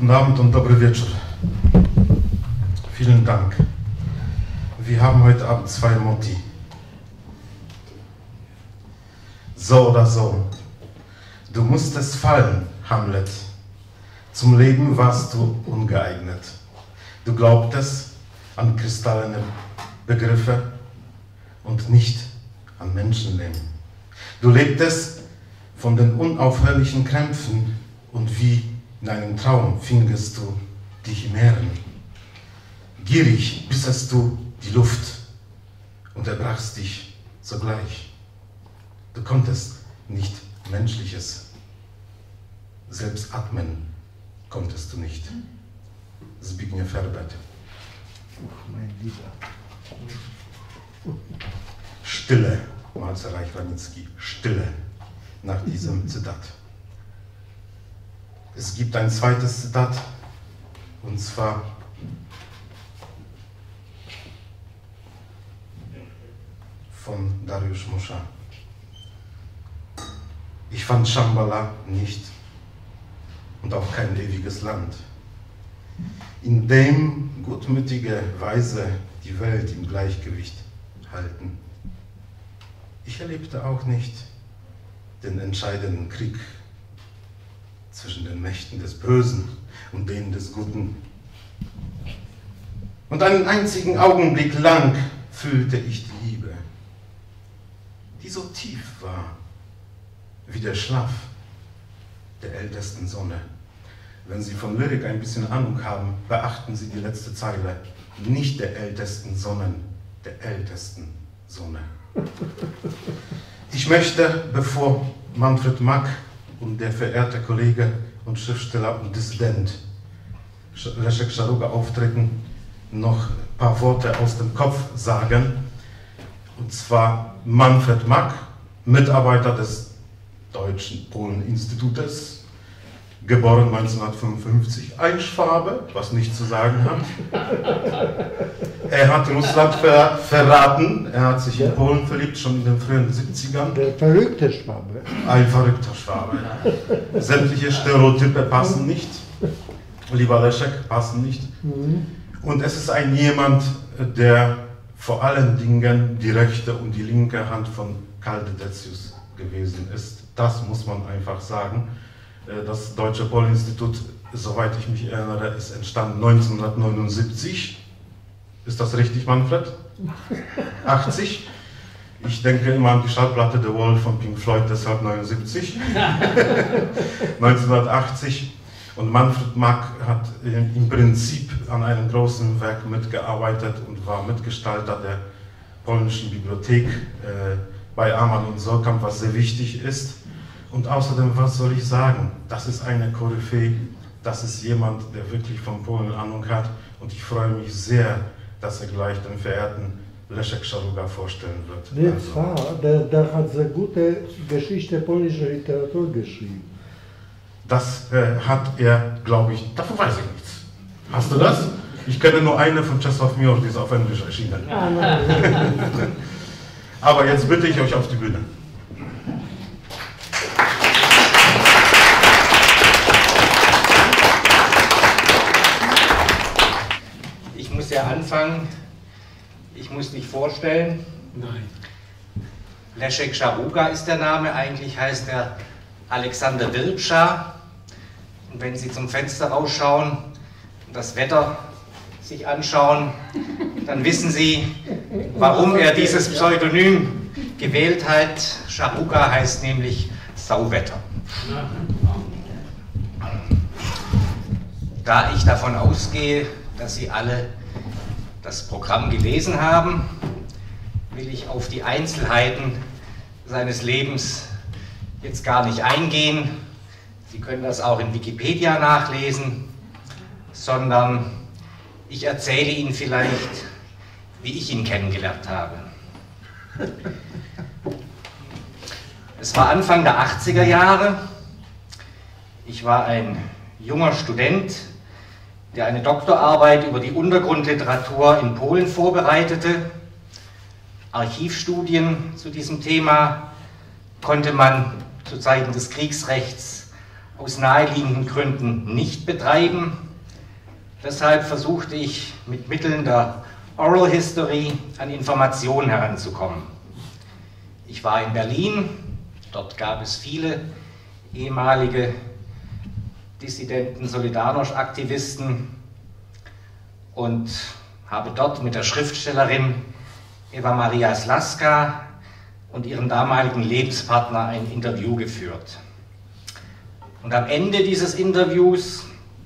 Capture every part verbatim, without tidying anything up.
Guten Abend und dobry wieczór. Vielen Dank. Wir haben heute Abend zwei Moti. So oder so. Du musstest fallen, Hamlet. Zum Leben warst du ungeeignet. Du glaubtest an kristallene Begriffe und nicht an Menschenleben. Du lebtest von den unaufhörlichen Krämpfen und wie in einem Traum fingest du die Chimären. Gierig bissest du die Luft und erbrachst dich sogleich. Du konntest nicht Menschliches, selbst atmen konntest du nicht. Zbigniew Herbert. Mein Lieber. Stille, Malzer Ranicki, Stille nach diesem Zitat. Es gibt ein zweites Zitat, und zwar von Dariusz Muscha. Ich fand Shambhala nicht und auch kein ewiges Land, in dem gutmütige Weise die Welt im Gleichgewicht halten. Ich erlebte auch nicht den entscheidenden Krieg zwischen den Mächten des Bösen und denen des Guten. Und einen einzigen Augenblick lang fühlte ich die Liebe, die so tief war wie der Schlaf der ältesten Sonne. Wenn Sie von Lyrik ein bisschen Ahnung haben, beachten Sie die letzte Zeile. Nicht der ältesten Sonnen, der ältesten Sonne. Ich möchte, bevor Manfred Mack und der verehrte Kollege und Schriftsteller und Dissident Leszek Szaruga auftreten, noch ein paar Worte aus dem Kopf sagen. Und zwar Manfred Mack, Mitarbeiter des Deutschen Polen-Institutes, geboren neunzehnhundertfünfundfünfzig, ein Schwabe, was nicht zu sagen hat. Er hat Russland ver verraten, er hat sich in Polen verliebt, schon in den frühen siebzigern. Der verrückte Schwabe. Ein verrückter Schwabe. Sämtliche Stereotype passen nicht, lieber Leszek, passen nicht. Mhm. Und es ist ein jemand, der vor allen Dingen die rechte und die linke Hand von Karl Dedecius gewesen ist. Das muss man einfach sagen. Das Deutsche Polen-Institut, soweit ich mich erinnere, ist entstanden neunzehnhundertneunundsiebzig. Ist das richtig, Manfred? achtzig? Ich denke immer an die Schallplatte The Wall von Pink Floyd, deshalb neunundsiebzig. neunzehnhundertachtzig. Und Manfred Mack hat im Prinzip an einem großen Werk mitgearbeitet und war Mitgestalter der polnischen Bibliothek äh, bei Amann und Solkamp, was sehr wichtig ist. Und außerdem, was soll ich sagen? Das ist eine Koryphäe, das ist jemand, der wirklich von Polen Ahnung hat. Und ich freue mich sehr, dass er gleich den verehrten Leszek Szaruga vorstellen wird. Nee, also, zwar, der, der hat sehr gute Geschichte polnischer Literatur geschrieben. Das äh, hat er, glaube ich, davon weiß ich nichts. Hast du das? Ich kenne nur eine von Czesław Miłosz, die ist auf Englisch erschienen. Ah, nein. Aber jetzt bitte ich euch auf die Bühne. Ich muss ja anfangen. Ich muss mich vorstellen. Nein. Leszek Szaruga ist der Name, eigentlich heißt er Alexander Wilczar. Und wenn Sie zum Fenster rausschauen und das Wetter sich anschauen, dann wissen Sie, warum er dieses Pseudonym gewählt hat. Szaruga heißt nämlich Sauwetter. Da ich davon ausgehe, dass Sie alle das Programm gelesen haben, will ich auf die Einzelheiten seines Lebens jetzt gar nicht eingehen. Sie können das auch in Wikipedia nachlesen, sondern ich erzähle Ihnen vielleicht, wie ich ihn kennengelernt habe. Es war Anfang der achtziger Jahre. Ich war ein junger Student, der eine Doktorarbeit über die Untergrundliteratur in Polen vorbereitete. Archivstudien zu diesem Thema konnte man zu Zeiten des Kriegsrechts aus naheliegenden Gründen nicht betreiben. Deshalb versuchte ich mit Mitteln der Oral History an Informationen heranzukommen. Ich war in Berlin, dort gab es viele ehemalige Dissidenten, Solidarność-Aktivisten und habe dort mit der Schriftstellerin Eva Maria Slaska und ihrem damaligen Lebenspartner ein Interview geführt. Und am Ende dieses Interviews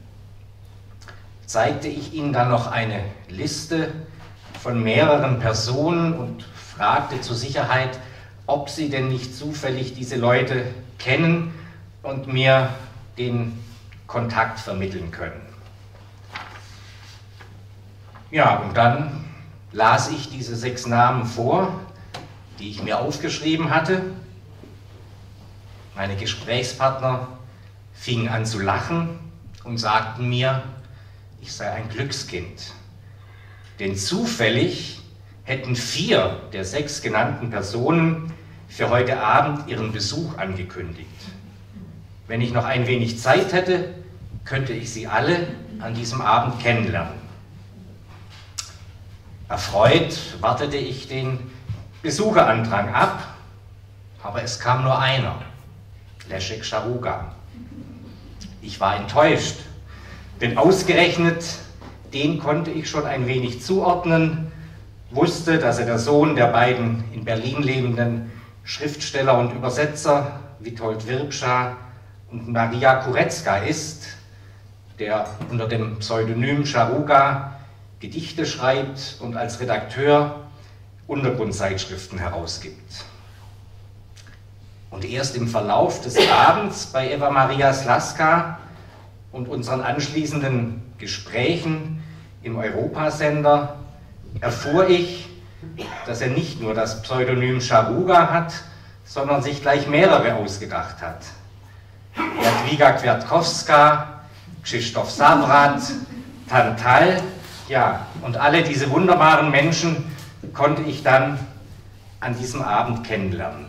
zeigte ich ihnen dann noch eine Liste von mehreren Personen und fragte zur Sicherheit, ob sie denn nicht zufällig diese Leute kennen und mir den Kontakt vermitteln können. Ja, und dann las ich diese sechs Namen vor, die ich mir aufgeschrieben hatte. Meine Gesprächspartner fingen an zu lachen und sagten mir, ich sei ein Glückskind. Denn zufällig hätten vier der sechs genannten Personen für heute Abend ihren Besuch angekündigt. Wenn ich noch ein wenig Zeit hätte, könnte ich sie alle an diesem Abend kennenlernen. Erfreut wartete ich den Besucherandrang ab, aber es kam nur einer, Leszek Szaruga. Ich war enttäuscht, denn ausgerechnet den konnte ich schon ein wenig zuordnen, wusste, dass er der Sohn der beiden in Berlin lebenden Schriftsteller und Übersetzer Witold Wirbscha und Maria Kurecka ist, der unter dem Pseudonym Szaruga Gedichte schreibt und als Redakteur Untergrundzeitschriften herausgibt. Und erst im Verlauf des Abends bei Eva Maria Slaska und unseren anschließenden Gesprächen im Europasender erfuhr ich, dass er nicht nur das Pseudonym Szaruga hat, sondern sich gleich mehrere ausgedacht hat. Jadwiga Kwiatkowska, Krzysztof Sawrat, Tantal, ja, und alle diese wunderbaren Menschen konnte ich dann an diesem Abend kennenlernen.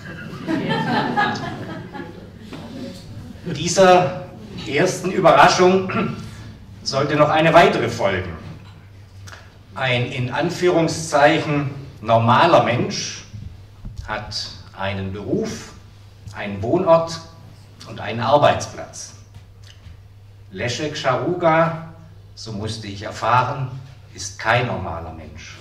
Dieser ersten Überraschung sollte noch eine weitere folgen. Ein in Anführungszeichen normaler Mensch hat einen Beruf, einen Wohnort und einen Arbeitsplatz. Leszek Szaruga, so musste ich erfahren, ist kein normaler Mensch.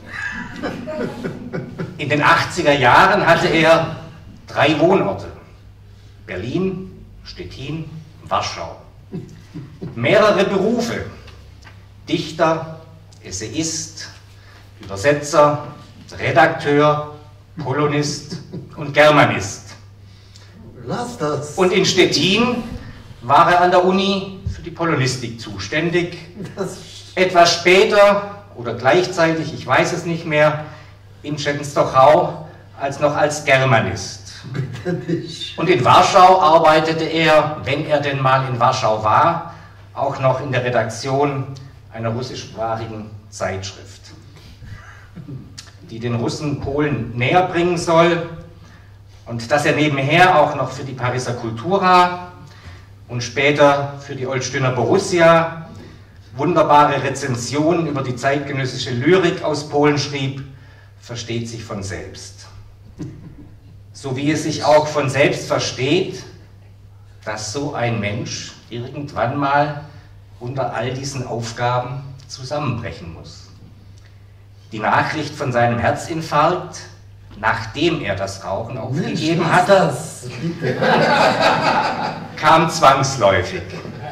In den achtziger Jahren hatte er drei Wohnorte: Berlin, Stettin, Warschau. Mehrere Berufe: Dichter, Essayist, Übersetzer, Redakteur, Polonist und Germanist. Lass das. Und in Stettin war er an der Uni für die Polonistik zuständig. Das Etwas später oder gleichzeitig, ich weiß es nicht mehr, in Częstochow als noch als Germanist. bitte nicht. Und in Warschau arbeitete er, wenn er denn mal in Warschau war, auch noch in der Redaktion einer russischsprachigen Zeitschrift, die den Russen Polen näher bringen soll, und dass er nebenher auch noch für die Pariser Kultura und später für die Olsztyner Borussia wunderbare Rezensionen über die zeitgenössische Lyrik aus Polen schrieb, versteht sich von selbst. So wie es sich auch von selbst versteht, dass so ein Mensch irgendwann mal unter all diesen Aufgaben zusammenbrechen muss. Die Nachricht von seinem Herzinfarkt, nachdem er das Rauchen aufgegeben Mensch, hatte, das, bitte. kam zwangsläufig.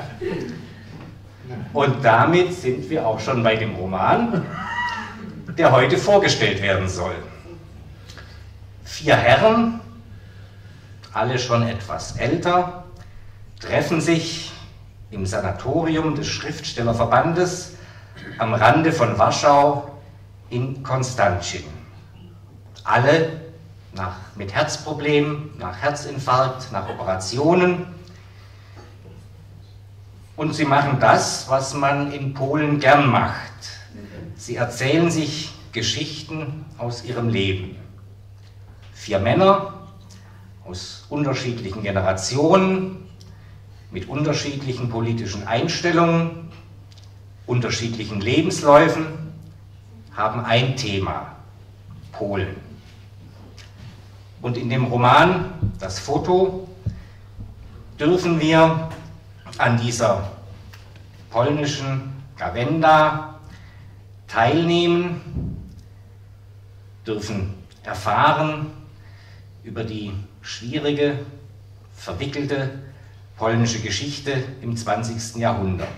Und damit sind wir auch schon bei dem Roman, der heute vorgestellt werden soll. Vier Herren, alle schon etwas älter, treffen sich im Sanatorium des Schriftstellerverbandes am Rande von Warschau in Konstantin. Alle nach, mit Herzproblemen, nach Herzinfarkt, nach Operationen. Und sie machen das, was man in Polen gern macht. Sie erzählen sich Geschichten aus ihrem Leben. Vier Männer aus unterschiedlichen Generationen, mit unterschiedlichen politischen Einstellungen, unterschiedlichen Lebensläufen, haben ein Thema: Polen. Und in dem Roman Das Foto dürfen wir an dieser polnischen Gawenda teilnehmen, dürfen erfahren über die schwierige, verwickelte polnische Geschichte im zwanzigsten Jahrhundert.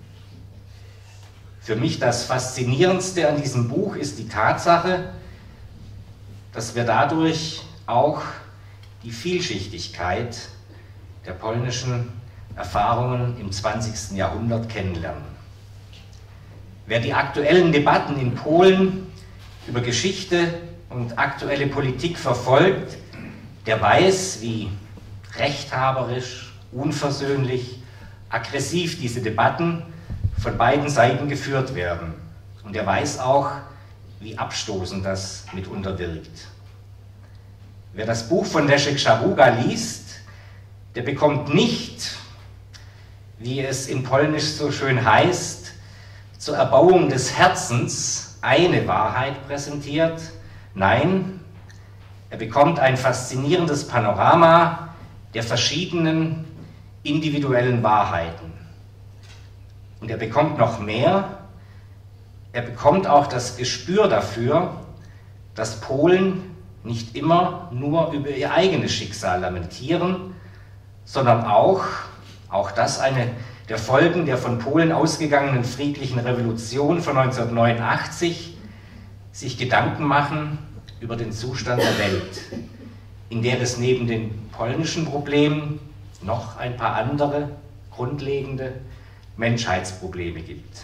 Für mich das Faszinierendste an diesem Buch ist die Tatsache, dass wir dadurch auch die Vielschichtigkeit der polnischen Erfahrungen im zwanzigsten Jahrhundert kennenlernen. Wer die aktuellen Debatten in Polen über Geschichte und aktuelle Politik verfolgt, der weiß, wie rechthaberisch, unversöhnlich, aggressiv diese Debatten von beiden Seiten geführt werden. Und er weiß auch, wie abstoßend das mitunter wirkt. Wer das Buch von Leszek Szaruga liest, der bekommt nicht, wie es in Polnisch so schön heißt, zur Erbauung des Herzens eine Wahrheit präsentiert. Nein, er bekommt ein faszinierendes Panorama der verschiedenen individuellen Wahrheiten. Und er bekommt noch mehr, er bekommt auch das Gespür dafür, dass Polen nicht immer nur über ihr eigenes Schicksal lamentieren, sondern auch, auch das eine der Folgen der von Polen ausgegangenen friedlichen Revolution von neunzehnhundertneunundachtzig, sich Gedanken machen über den Zustand der Welt, in der es neben den polnischen Problemen noch ein paar andere grundlegende Menschheitsprobleme gibt.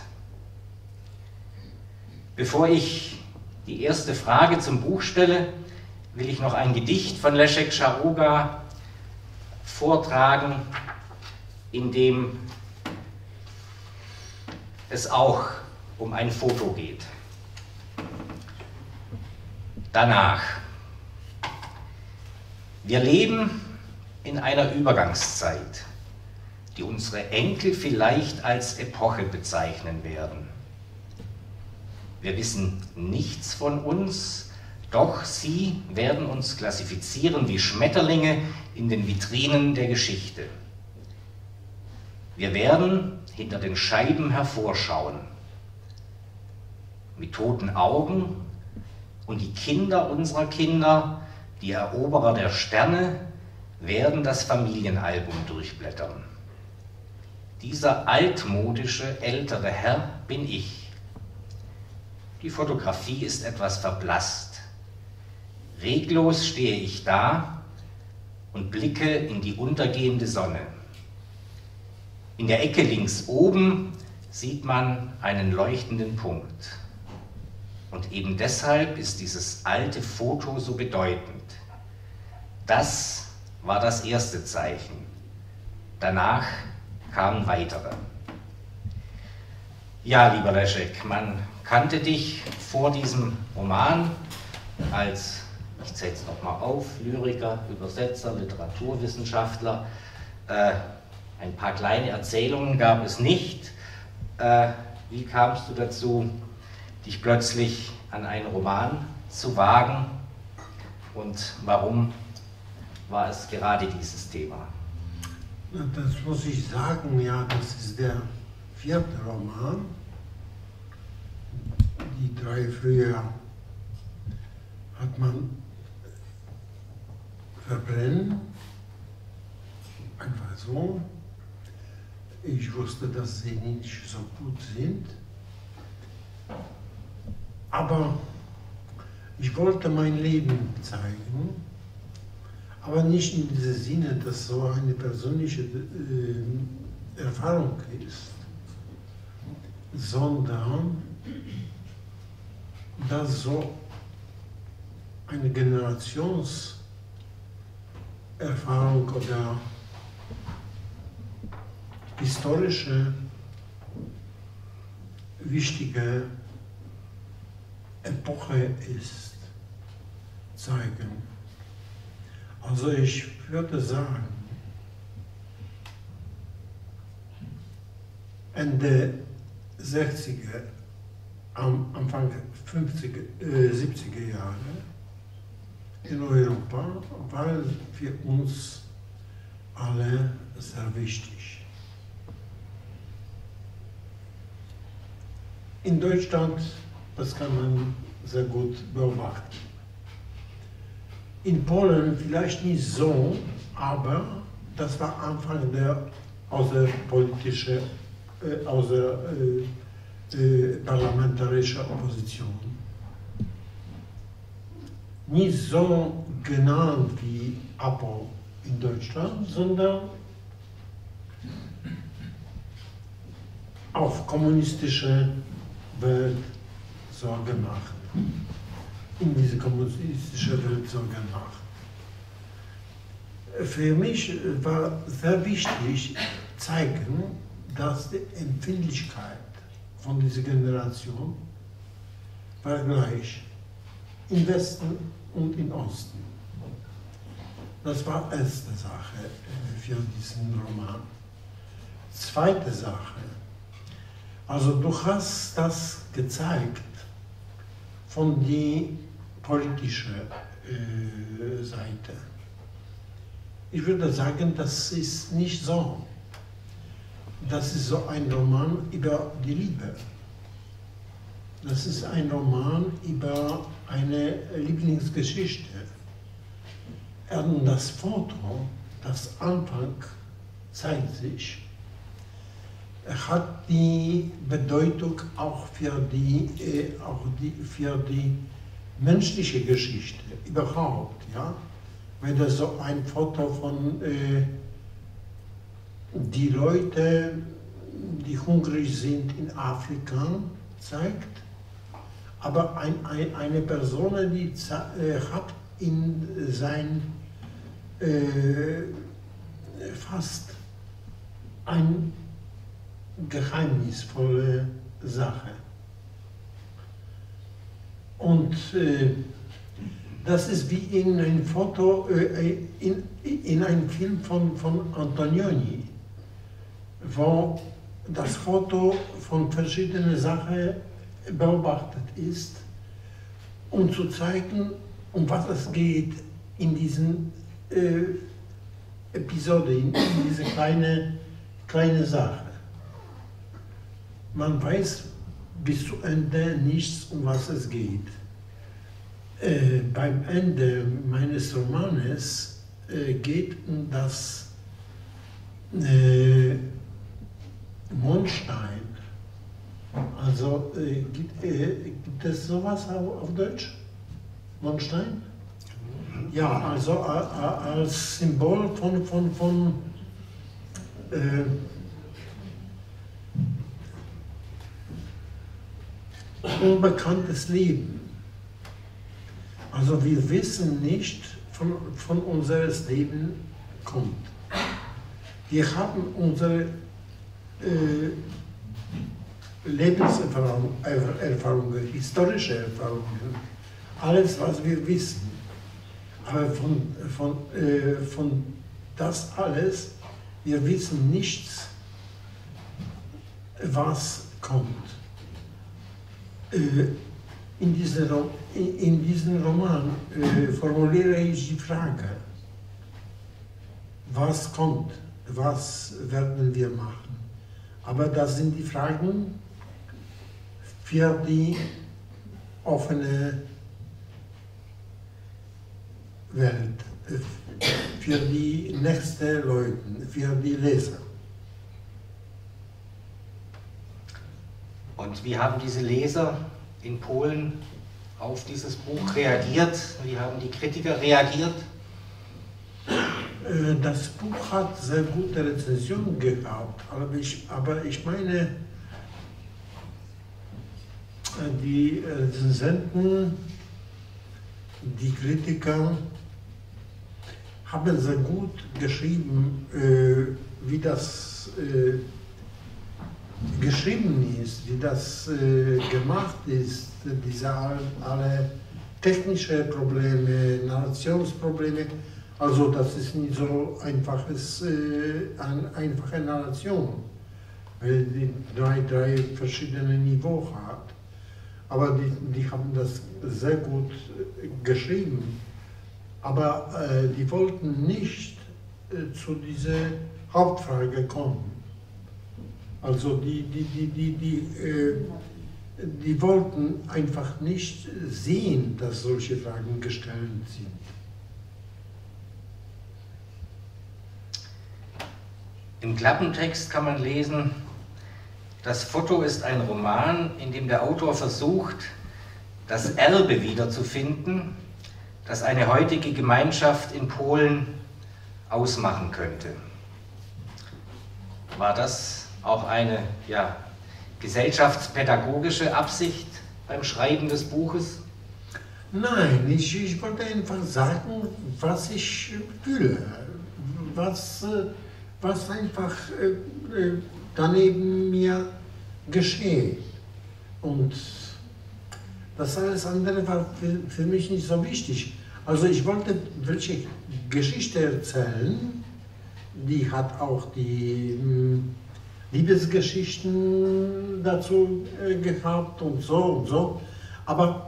Bevor ich die erste Frage zum Buch stelle, will ich noch ein Gedicht von Leszek Szaruga vortragen, in dem es auch um ein Foto geht. Danach. Wir leben in einer Übergangszeit, die unsere Enkel vielleicht als Epoche bezeichnen werden. Wir wissen nichts von uns, doch sie werden uns klassifizieren wie Schmetterlinge in den Vitrinen der Geschichte. Wir werden hinter den Scheiben hervorschauen, mit toten Augen, und die Kinder unserer Kinder, die Eroberer der Sterne, werden das Familienalbum durchblättern. Dieser altmodische, ältere Herr bin ich. Die Fotografie ist etwas verblasst. Reglos stehe ich da und blicke in die untergehende Sonne. In der Ecke links oben sieht man einen leuchtenden Punkt. Und eben deshalb ist dieses alte Foto so bedeutend. Das war das erste Zeichen. Danach kamen weitere. Ja, lieber Leszek, man kannte dich vor diesem Roman als, ich zähle es nochmal auf, Lyriker, Übersetzer, Literaturwissenschaftler. Äh, ein paar kleine Erzählungen gab es nicht. Äh, wie kamst du dazu, dich plötzlich an einen Roman zu wagen, und warum war es gerade dieses Thema? Das muss ich sagen, ja, das ist der vierte Roman. Die drei früher hat man verbrennen, einfach so. Ich wusste, dass sie nicht so gut sind. Aber ich wollte mein Leben zeigen, aber nicht in diesem Sinne, dass so eine persönliche äh, Erfahrung ist, sondern dass so eine Generationserfahrung oder historische, wichtige Epoche ist, zeigen. Also ich würde sagen, Ende sechziger, am Anfang fünfziger, äh, siebziger Jahre in Europa war für uns alle sehr wichtig. In Deutschland, das kann man sehr gut beobachten. In Polen vielleicht nicht so, aber das war Anfang der außerpolitischen, äh, außer, äh, äh, parlamentarischer Opposition. Nicht so genannt wie APO in Deutschland, sondern auf kommunistische Welt Sorge machen. In diese kommunistische Welt Sorge machen. Für mich war sehr wichtig zeigen, dass die Empfindlichkeit von dieser Generation war gleich im Westen und im Osten. Das war erste Sache für diesen Roman. Zweite Sache, also du hast das gezeigt von der politischen äh, Seite. Ich würde sagen, das ist nicht so. Das ist so ein Roman über die Liebe. Das ist ein Roman über eine Lieblingsgeschichte. Und das Foto, das Anfang zeigt sich, hat die Bedeutung auch für die, äh, auch die, für die menschliche Geschichte überhaupt. Ja? Wenn das so ein Foto von äh, die Leute, die hungrig sind in Afrika, zeigt, aber ein, ein, eine Person, die äh, hat in sein äh, fast eine geheimnisvolle Sache. Und äh, das ist wie in einem Foto, äh, in, in einem Film von, von Antonioni, wo das Foto von verschiedenen Sachen beobachtet ist, um zu zeigen, um was es geht in diesen äh, Episode, in, in diese kleine, kleine Sache. Man weiß bis zu Ende nichts, um was es geht. Äh, beim Ende meines Romanes äh, geht um das äh, Mondstein. Also äh, gibt, äh, gibt es sowas auf, auf Deutsch? Mondstein? Ja, also äh, als Symbol von, von, von äh, unbekanntes Leben. Also wir wissen nicht, von, von unseres Leben kommt. Wir haben unsere äh, Lebenserfahrungen, Erfahrungen, historische Erfahrungen, alles, was wir wissen. Aber von, von, äh, von das alles, wir wissen nichts, was kommt. Äh, in, diese, in, in diesem Roman äh, formuliere ich die Frage, was kommt, was werden wir machen? Aber das sind die Fragen für die offene Welt, für die nächsten Leute, für die Leser. Und wie haben diese Leser in Polen auf dieses Buch reagiert? Wie haben die Kritiker reagiert? Das Buch hat sehr gute Rezensionen gehabt, aber ich, aber ich meine, die Rezensenten, die Kritiker haben sehr gut geschrieben, wie das geschrieben ist, wie das äh, gemacht ist, diese alle technische Probleme, Narrationsprobleme, also das ist nicht so einfaches, äh, eine einfache Narration. weil die drei, drei verschiedene Niveaus hat. Aber die, die haben das sehr gut geschrieben. Aber äh, die wollten nicht äh, zu dieser Hauptfrage kommen. Also die, die, die, die, die, äh, die wollten einfach nicht sehen, dass solche Fragen gestellt sind. Im Klappentext kann man lesen: Das Foto ist ein Roman, in dem der Autor versucht, das Erbe wiederzufinden, das eine heutige Gemeinschaft in Polen ausmachen könnte. War das auch eine ja, gesellschaftspädagogische Absicht beim Schreiben des Buches? Nein, ich, ich wollte einfach sagen, was ich fühle, was, was einfach äh, daneben mir geschieht. Und das alles andere war für, für mich nicht so wichtig. Also ich wollte welche Geschichte erzählen, die hat auch die mh, Liebesgeschichten dazu äh, gehabt und so und so. Aber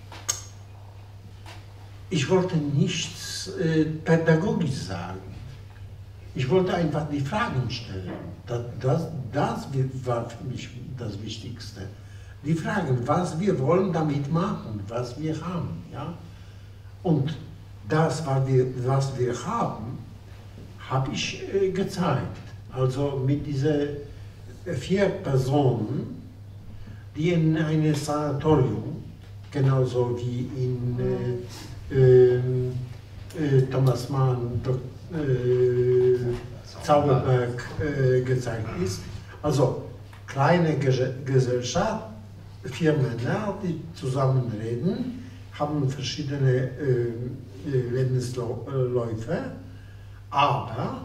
ich wollte nichts äh, pädagogisch sagen. Ich wollte einfach die Fragen stellen. Das, das, das war für mich das Wichtigste. Die Fragen, was wir wollen damit machen, was wir haben. Ja? Und das, was wir, was wir haben, habe ich äh, gezeigt. Also mit diesen vier Personen, die in einem Sanatorium, genauso wie in äh, äh, äh, Thomas Mann, äh, Zauberberg äh, gezeigt ist. Also kleine Ge Gesellschaft, vier Männer, die zusammen reden, haben verschiedene äh, Lebensläufe, aber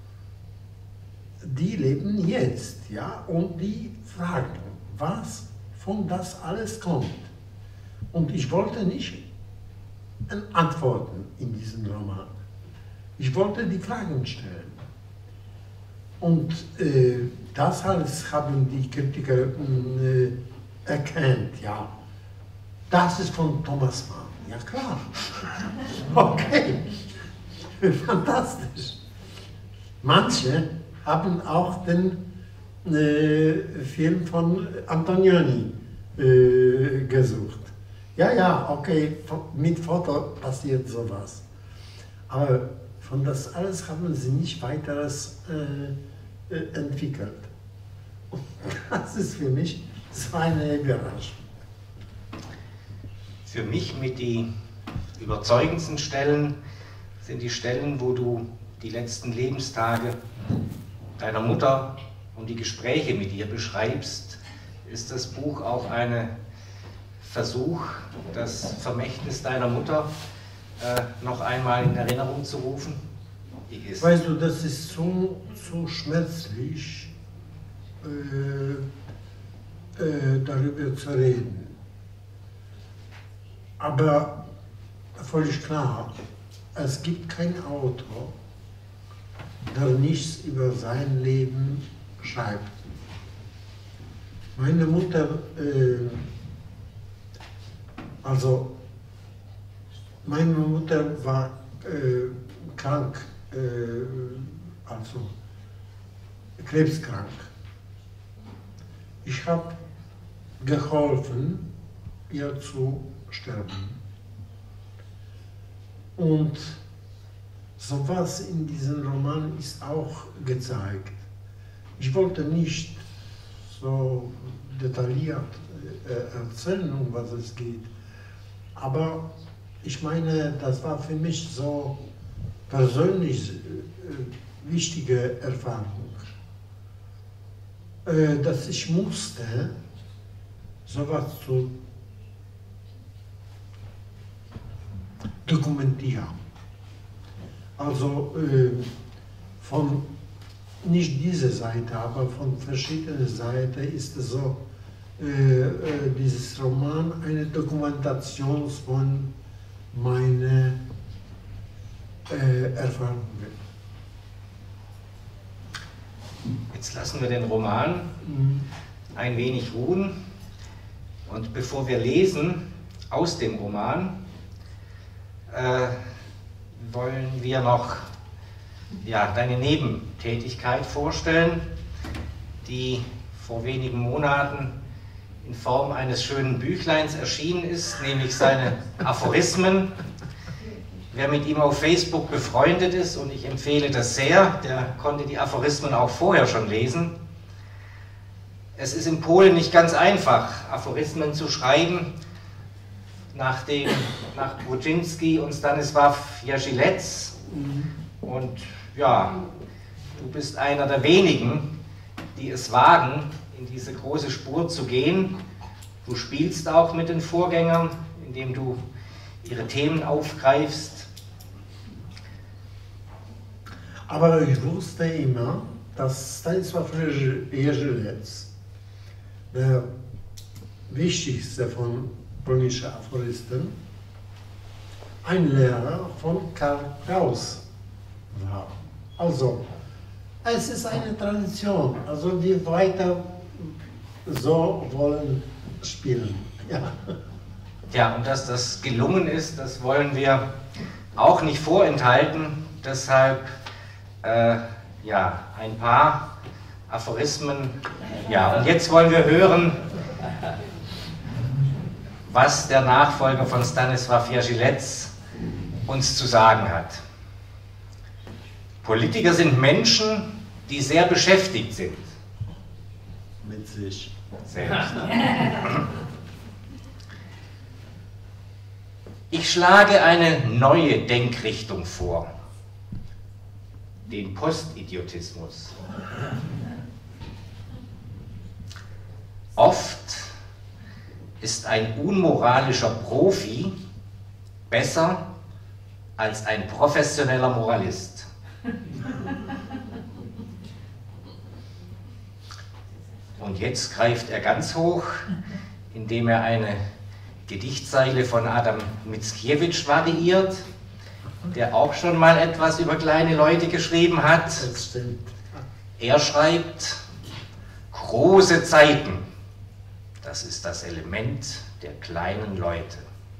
die leben jetzt, ja, und die fragen, was von das alles kommt. Und ich wollte nicht antworten in diesem Roman. Ich wollte die Fragen stellen. Und äh, das alles haben die Kritiker äh, erkannt, ja. Das ist von Thomas Mann. Ja klar. Okay. Fantastisch. Manche haben auch den äh, Film von Antonioni äh, gesucht. Ja, ja, okay, mit Foto passiert sowas. Aber von das alles haben sie nicht weiteres äh, äh, entwickelt. Und das ist für mich so eine Überraschung. Für mich mit die überzeugendsten Stellen sind die Stellen, wo du die letzten Lebenstage deiner Mutter und die Gespräche mit ihr beschreibst. Ist das Buch auch ein Versuch, das Vermächtnis deiner Mutter äh, noch einmal in Erinnerung zu rufen? Wie ist weißt du, das ist so, so schmerzlich, äh, äh, darüber zu reden. Aber völlig klar, es gibt keinen Autor, der nichts über sein Leben schreibt. Meine Mutter, äh, also meine Mutter war äh, krank, äh, also krebskrank. Ich habe geholfen, ihr zu sterben. Und sowas in diesem Roman ist auch gezeigt. Ich wollte nicht so detailliert äh, erzählen, um was es geht, aber ich meine, das war für mich so persönlich äh, wichtige Erfahrung, äh, dass ich musste sowas zu dokumentieren. Also äh, von nicht dieser Seite, aber von verschiedenen Seiten ist es so, äh, äh, dieses Roman eine Dokumentation von meinen äh, Erfahrungen. Jetzt lassen wir den Roman ein wenig ruhen und bevor wir lesen aus dem Roman, äh, wollen wir noch ja, deine Nebentätigkeit vorstellen, die vor wenigen Monaten in Form eines schönen Büchleins erschienen ist, nämlich seine Aphorismen. Wer mit ihm auf Facebook befreundet ist, und ich empfehle das sehr, der konnte die Aphorismen auch vorher schon lesen. Es ist in Polen nicht ganz einfach, Aphorismen zu schreiben, nachdem, nach Brudzinski und Stanisław Jerzy-Lec. Und ja, du bist einer der wenigen, die es wagen, in diese große Spur zu gehen. Du spielst auch mit den Vorgängern, indem du ihre Themen aufgreifst. Aber ich wusste immer, dass Stanisław Jerzy-Lec, der wichtigste von polnischen Aphoristen, ein Lehrer von Karl Kraus war. Also, es ist eine Tradition, also die weiter so wollen spielen. Ja. Ja, und dass das gelungen ist, das wollen wir auch nicht vorenthalten. Deshalb äh, ja, ein paar Aphorismen. Ja, und jetzt wollen wir hören, was der Nachfolger von Stanisław Jerzy-Lec uns zu sagen hat. Politiker sind Menschen, die sehr beschäftigt sind. Mit sich. Selbst. Ich schlage eine neue Denkrichtung vor, den Postidiotismus. Oft ist ein unmoralischer Profi besser als ein professioneller Moralist. Und jetzt greift er ganz hoch, indem er eine Gedichtzeile von Adam Mickiewicz variiert, der auch schon mal etwas über kleine Leute geschrieben hat. Das stimmt. Er schreibt: Große Zeiten, das ist das Element der kleinen Leute.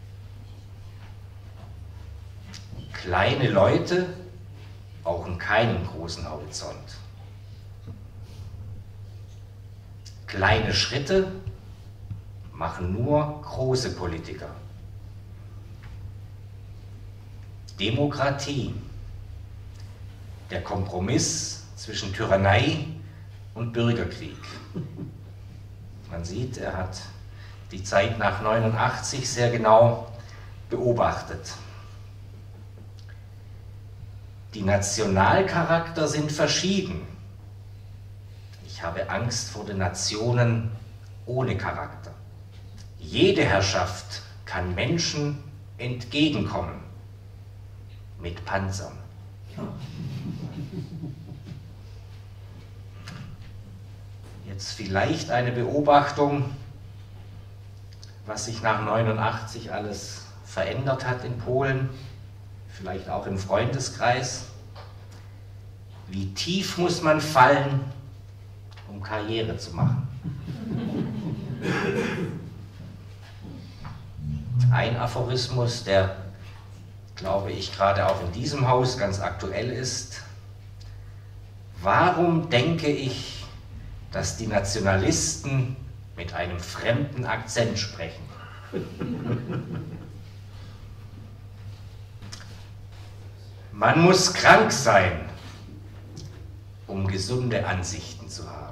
Kleine Leute brauchen keinen großen Horizont. Kleine Schritte machen nur große Politiker. Demokratie, der Kompromiss zwischen Tyrannei und Bürgerkrieg. Man sieht, er hat die Zeit nach neunundachtzig sehr genau beobachtet. Die Nationalcharakter sind verschieden. Ich habe Angst vor den Nationen ohne Charakter. Jede Herrschaft kann Menschen entgegenkommen. Mit Panzern. Jetzt vielleicht eine Beobachtung, was sich nach neunundachtzig alles verändert hat in Polen, vielleicht auch im Freundeskreis. Wie tief muss man fallen, um Karriere zu machen? Ein Aphorismus, der, glaube ich, gerade auch in diesem Haus ganz aktuell ist: Warum denke ich, dass die Nationalisten mit einem fremden Akzent sprechen? Man muss krank sein, um gesunde Ansichten zu haben.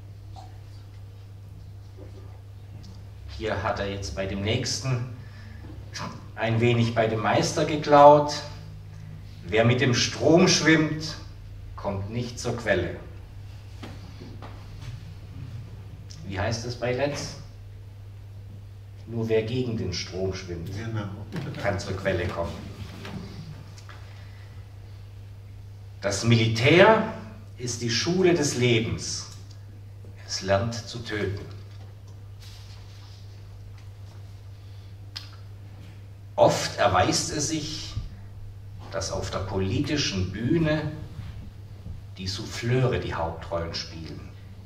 Hier hat er jetzt bei dem nächsten ein wenig bei dem Meister geklaut. Wer mit dem Strom schwimmt, kommt nicht zur Quelle. Wie heißt es bei Letz? Nur wer gegen den Strom schwimmt, Genau. kann zur Quelle kommen. Das Militär ist die Schule des Lebens. Es lernt zu töten. Oft erweist es sich, dass auf der politischen Bühne die Souffleure die Hauptrollen spielen.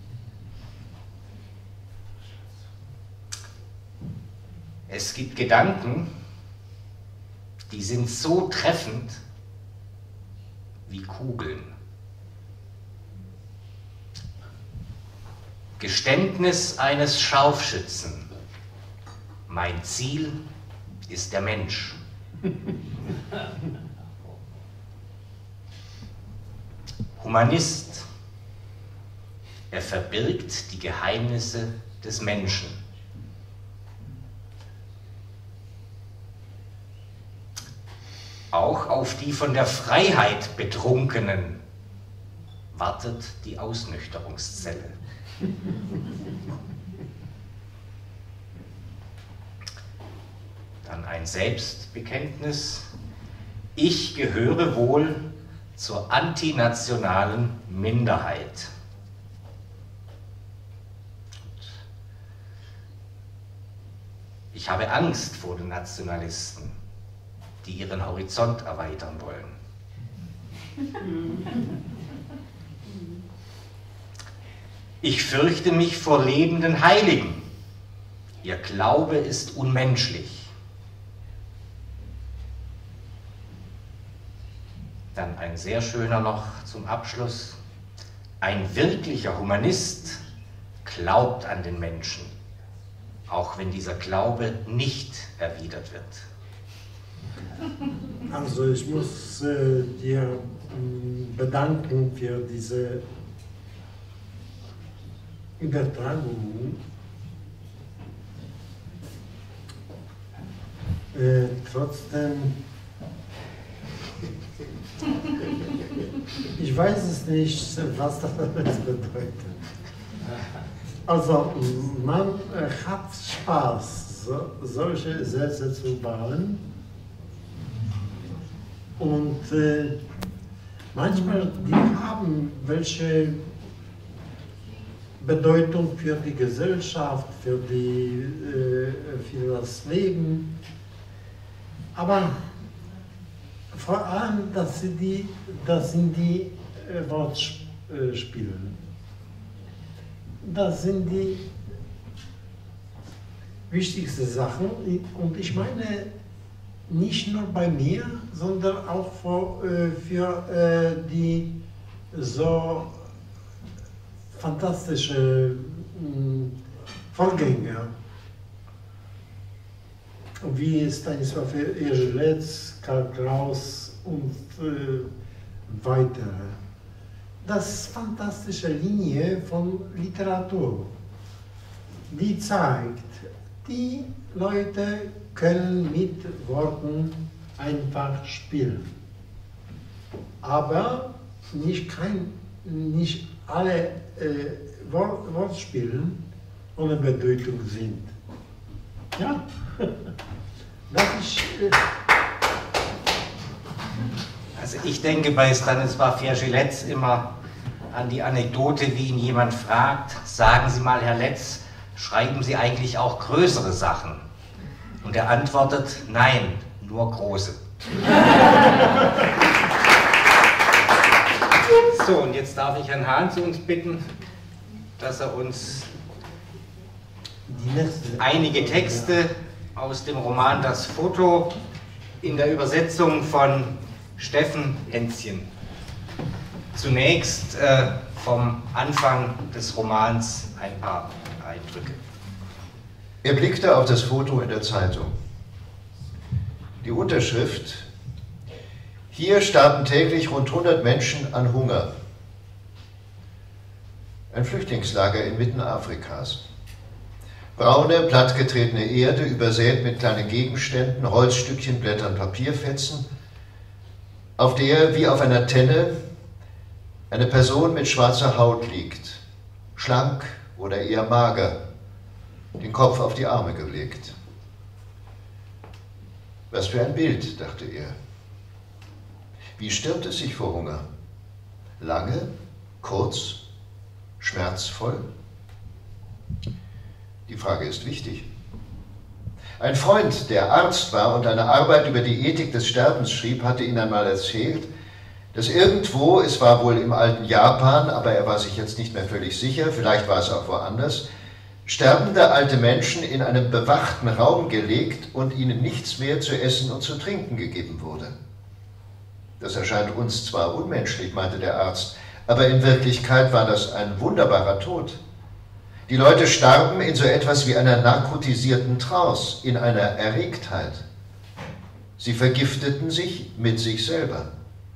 Es gibt Gedanken, die sind so treffend wie Kugeln. Geständnis eines Scharfschützen. Mein Ziel ist der Mensch. Humanist. Er verbirgt die Geheimnisse des Menschen. Auch auf die von der Freiheit Betrunkenen wartet die Ausnüchterungszelle. Dann ein Selbstbekenntnis. Ich gehöre wohl zur antinationalen Minderheit. Ich habe Angst vor den Nationalisten, die ihren Horizont erweitern wollen. Ich fürchte mich vor lebenden Heiligen. Ihr Glaube ist unmenschlich. Dann ein sehr schöner noch zum Abschluss. Ein wirklicher Humanist glaubt an den Menschen, auch wenn dieser Glaube nicht erwidert wird. Also ich muss äh, dir äh, bedanken für diese Übertragung. Äh, trotzdem, ich weiß es nicht, was das alles bedeutet. Also man äh, hat Spaß, so, solche Sätze zu bauen. Und äh, manchmal die haben welche Bedeutung für die Gesellschaft, für, die, äh, für das Leben. Aber vor allem, das sind die, das sind die äh, Wortspiele. Das sind die wichtigsten Sachen. Und ich meine, nicht nur bei mir, sondern auch für, äh, für äh, die so fantastische äh, Vorgänger, wie Stanisław Jerzy, Karl Kraus und äh, weitere. Das ist eine fantastische Linie von Literatur, die zeigt, die Leute können mit Worten einfach spielen. Aber nicht, kein, nicht alle äh, Wort, Wortspielen ohne Bedeutung sind. Ja, das ist... Äh Also ich denke bei Stanisław Jerzy Letz immer an die Anekdote, wie ihn jemand fragt, sagen Sie mal, Herr Letz, schreiben Sie eigentlich auch größere Sachen? Und er antwortet, nein, nur große. So, und jetzt darf ich Herrn Hahn zu uns bitten, dass er uns einige Texte aus dem Roman Das Foto in der Übersetzung von Steffen Hänschen. Zunächst äh, vom Anfang des Romans ein paar Eindrücke. Er blickte auf das Foto in der Zeitung. Die Unterschrift: Hier starben täglich rund hundert Menschen an Hunger. Ein Flüchtlingslager inmitten Afrikas. Braune, plattgetretene Erde, übersät mit kleinen Gegenständen, Holzstückchen, Blättern, Papierfetzen, auf der, wie auf einer Tenne, eine Person mit schwarzer Haut liegt, schlank oder eher mager, den Kopf auf die Arme gelegt. Was für ein Bild, dachte er. Wie stirbt es sich vor Hunger? Lange, kurz, schmerzvoll? Die Frage ist wichtig. Ein Freund, der Arzt war und eine Arbeit über die Ethik des Sterbens schrieb, hatte ihn einmal erzählt, dass irgendwo, es war wohl im alten Japan, aber er war sich jetzt nicht mehr völlig sicher, vielleicht war es auch woanders, sterbende alte Menschen in einen bewachten Raum gelegt und ihnen nichts mehr zu essen und zu trinken gegeben wurde. Das erscheint uns zwar unmenschlich, meinte der Arzt, aber in Wirklichkeit war das ein wunderbarer Tod. Die Leute starben in so etwas wie einer narkotisierten Trance, in einer Erregtheit. Sie vergifteten sich mit sich selber.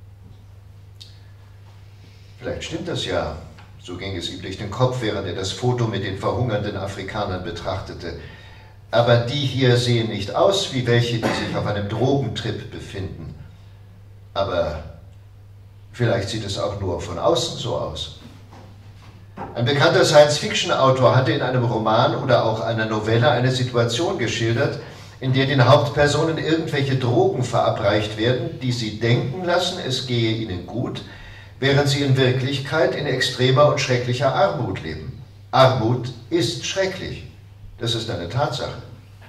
Vielleicht stimmt das ja, so ging es ihm durch den Kopf, während er das Foto mit den verhungernden Afrikanern betrachtete. Aber die hier sehen nicht aus wie welche, die sich auf einem Drogentrip befinden. Aber vielleicht sieht es auch nur von außen so aus. Ein bekannter Science-Fiction-Autor hatte in einem Roman oder auch einer Novelle eine Situation geschildert, in der den Hauptpersonen irgendwelche Drogen verabreicht werden, die sie denken lassen, es gehe ihnen gut, während sie in Wirklichkeit in extremer und schrecklicher Armut leben. Armut ist schrecklich. Das ist eine Tatsache.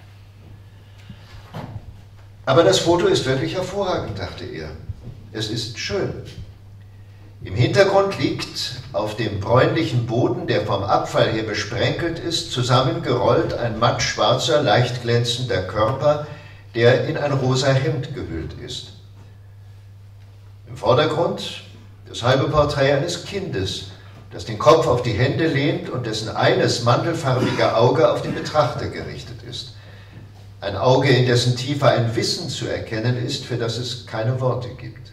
Aber das Foto ist wirklich hervorragend, dachte er. Es ist schön. Im Hintergrund liegt auf dem bräunlichen Boden, der vom Abfall her besprenkelt ist, zusammengerollt ein mattschwarzer, leicht glänzender Körper, der in ein rosa Hemd gehüllt ist. Im Vordergrund das halbe Porträt eines Kindes, das den Kopf auf die Hände lehnt und dessen eines mandelfarbige Auge auf den Betrachter gerichtet ist. Ein Auge, in dessen Tiefe ein Wissen zu erkennen ist, für das es keine Worte gibt.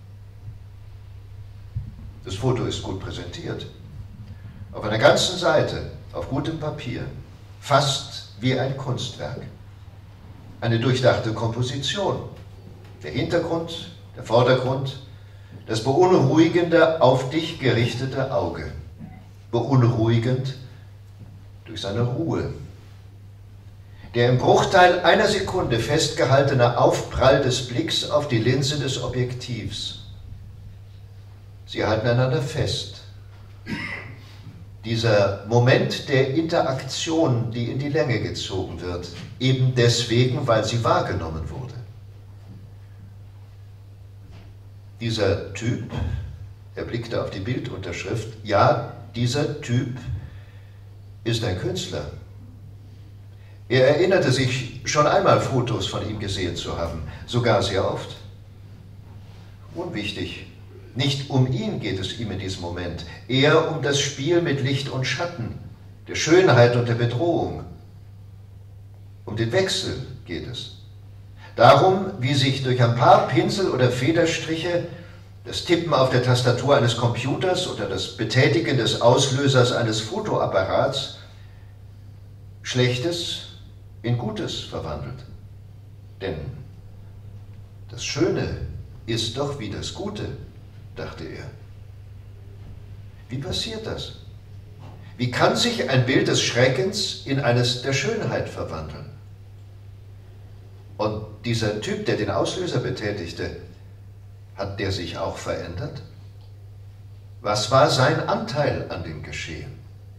Das Foto ist gut präsentiert. Auf einer ganzen Seite, auf gutem Papier, fast wie ein Kunstwerk. Eine durchdachte Komposition. Der Hintergrund, der Vordergrund, das beunruhigende, auf dich gerichtete Auge. Beunruhigend durch seine Ruhe. Der im Bruchteil einer Sekunde festgehaltene Aufprall des Blicks auf die Linse des Objektivs. Sie halten einander fest. Dieser Moment der Interaktion, die in die Länge gezogen wird, eben deswegen, weil sie wahrgenommen wurde. Dieser Typ, er blickte auf die Bildunterschrift, ja, dieser Typ ist ein Künstler. Er erinnerte sich, schon einmal Fotos von ihm gesehen zu haben, sogar sehr oft. Unwichtig. Nicht um ihn geht es ihm in diesem Moment, eher um das Spiel mit Licht und Schatten, der Schönheit und der Bedrohung. Um den Wechsel geht es. Darum, wie sich durch ein paar Pinsel oder Federstriche das Tippen auf der Tastatur eines Computers oder das Betätigen des Auslösers eines Fotoapparats Schlechtes in Gutes verwandelt. Denn das Schöne ist doch wie das Gute, dachte er. Wie passiert das? Wie kann sich ein Bild des Schreckens in eines der Schönheit verwandeln? Und dieser Typ, der den Auslöser betätigte, hat der sich auch verändert? Was war sein Anteil an dem Geschehen?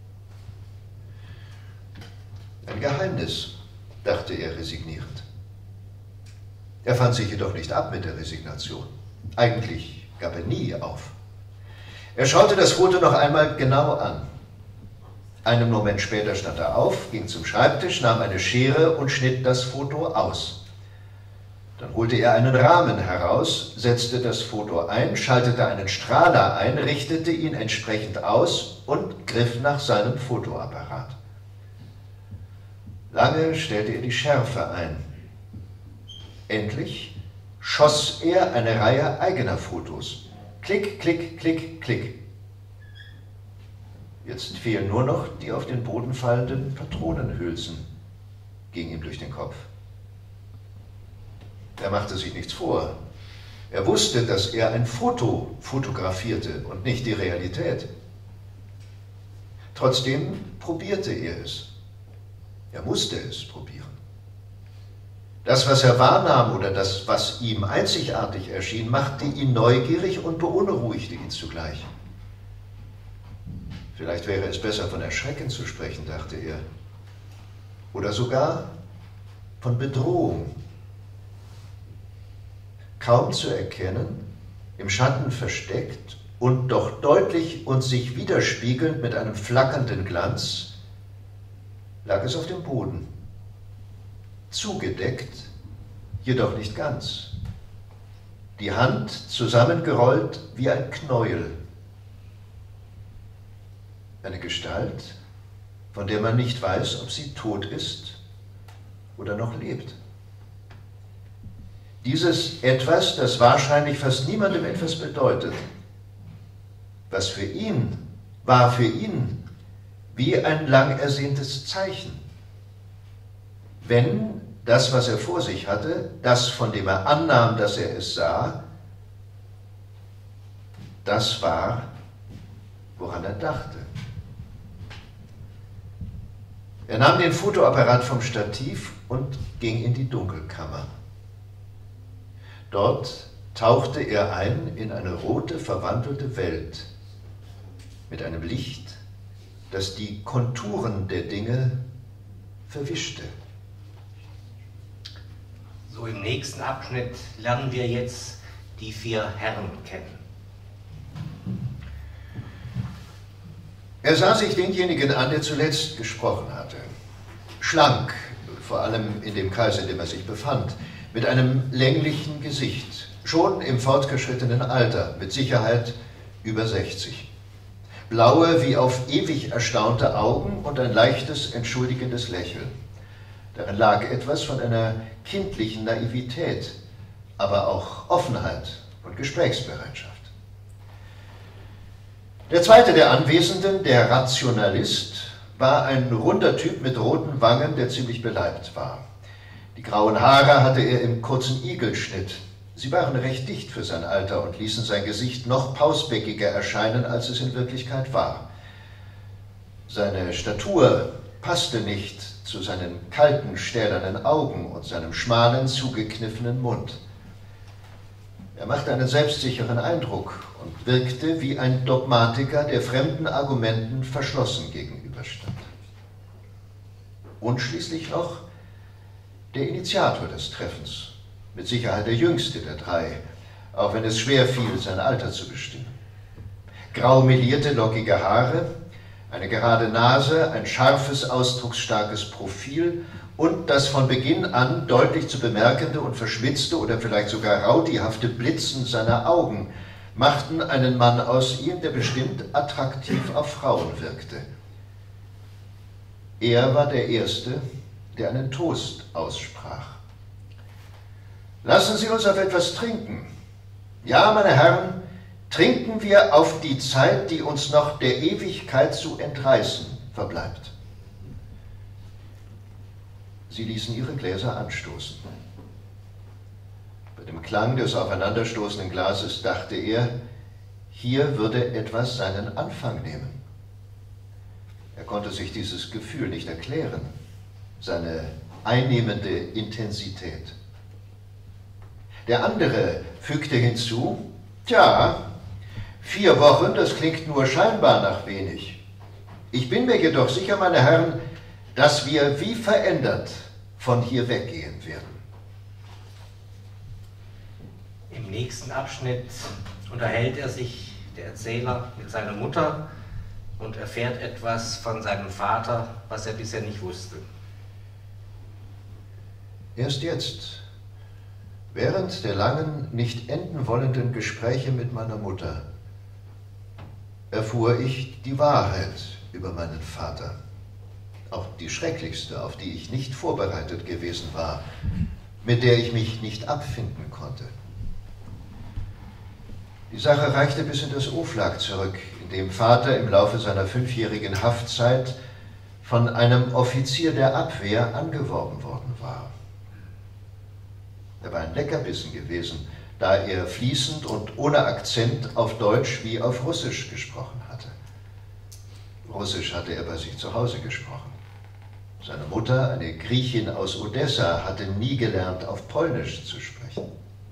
Ein Geheimnis, dachte er resignierend. Er fand sich jedoch nicht ab mit der Resignation. Eigentlich gab er nie auf. Er schaute das Foto noch einmal genau an. Einen Moment später stand er auf, ging zum Schreibtisch, nahm eine Schere und schnitt das Foto aus. Dann holte er einen Rahmen heraus, setzte das Foto ein, schaltete einen Strahler ein, richtete ihn entsprechend aus und griff nach seinem Fotoapparat. Lange stellte er die Schärfe ein. Endlich schoss er eine Reihe eigener Fotos. Klick, klick, klick, klick. Jetzt fehlen nur noch die auf den Boden fallenden Patronenhülsen, ging ihm durch den Kopf. Er machte sich nichts vor. Er wusste, dass er ein Foto fotografierte und nicht die Realität. Trotzdem probierte er es. Er musste es probieren. Das, was er wahrnahm oder das, was ihm einzigartig erschien, machte ihn neugierig und beunruhigte ihn zugleich. Vielleicht wäre es besser, von Erschrecken zu sprechen, dachte er. Oder sogar von Bedrohung. Kaum zu erkennen, im Schatten versteckt und doch deutlich und sich widerspiegelnd mit einem flackernden Glanz, lag es auf dem Boden, zugedeckt, jedoch nicht ganz. Die Hand zusammengerollt wie ein Knäuel. Eine Gestalt, von der man nicht weiß, ob sie tot ist oder noch lebt. Dieses Etwas, das wahrscheinlich fast niemandem etwas bedeutet, was für ihn, war für ihn wie ein lang ersehntes Zeichen. Wenn das, was er vor sich hatte, das, von dem er annahm, dass er es sah, das war, woran er dachte. Er nahm den Fotoapparat vom Stativ und ging in die Dunkelkammer. Dort tauchte er ein in eine rote, verwandelte Welt mit einem Licht, das die Konturen der Dinge verwischte. So, im nächsten Abschnitt lernen wir jetzt die vier Herren kennen. Er sah sich denjenigen an, der zuletzt gesprochen hatte. Schlank, vor allem in dem Kreis, in dem er sich befand, mit einem länglichen Gesicht, schon im fortgeschrittenen Alter, mit Sicherheit über sechzig. Blaue, wie auf ewig erstaunte Augen und ein leichtes, entschuldigendes Lächeln. Darin lag etwas von einer kindlichen Naivität, aber auch Offenheit und Gesprächsbereitschaft. Der zweite der Anwesenden, der Rationalist, war ein runder Typ mit roten Wangen, der ziemlich beleibt war. Die grauen Haare hatte er im kurzen Igelschnitt. Sie waren recht dicht für sein Alter und ließen sein Gesicht noch pausbäckiger erscheinen, als es in Wirklichkeit war. Seine Statur passte nicht zu seinen kalten, stählernen Augen und seinem schmalen, zugekniffenen Mund. Er machte einen selbstsicheren Eindruck und wirkte wie ein Dogmatiker, der fremden Argumenten verschlossen gegenüberstand. Und schließlich noch der Initiator des Treffens, mit Sicherheit der jüngste der drei, auch wenn es schwer fiel, sein Alter zu bestimmen. Grau melierte, lockige Haare, eine gerade Nase, ein scharfes, ausdrucksstarkes Profil und das von Beginn an deutlich zu bemerkende und verschmitzte oder vielleicht sogar raudihafte Blitzen seiner Augen machten einen Mann aus ihm, der bestimmt attraktiv auf Frauen wirkte. Er war der Erste, der einen Toast aussprach. Lassen Sie uns auf etwas trinken. Ja, meine Herren, trinken wir auf die Zeit, die uns noch der Ewigkeit zu entreißen verbleibt. Sie ließen ihre Gläser anstoßen. Bei dem Klang des aufeinanderstoßenden Glases dachte er, hier würde etwas seinen Anfang nehmen. Er konnte sich dieses Gefühl nicht erklären, seine einnehmende Intensität. Der andere fügte hinzu, tja, vier Wochen, das klingt nur scheinbar nach wenig. Ich bin mir jedoch sicher, meine Herren, dass wir wie verändert von hier weggehen werden. Im nächsten Abschnitt unterhält er sich, der Erzähler, mit seiner Mutter und erfährt etwas von seinem Vater, was er bisher nicht wusste. Erst jetzt, während der langen, nicht enden wollenden Gespräche mit meiner Mutter, erfuhr ich die Wahrheit über meinen Vater. Auch die schrecklichste, auf die ich nicht vorbereitet gewesen war, mit der ich mich nicht abfinden konnte. Die Sache reichte bis in das Oflag zurück, in dem Vater im Laufe seiner fünfjährigen Haftzeit von einem Offizier der Abwehr angeworben worden war. Er war ein Leckerbissen gewesen, da er fließend und ohne Akzent auf Deutsch wie auf Russisch gesprochen hatte. Russisch hatte er bei sich zu Hause gesprochen. Seine Mutter, eine Griechin aus Odessa, hatte nie gelernt, auf Polnisch zu sprechen.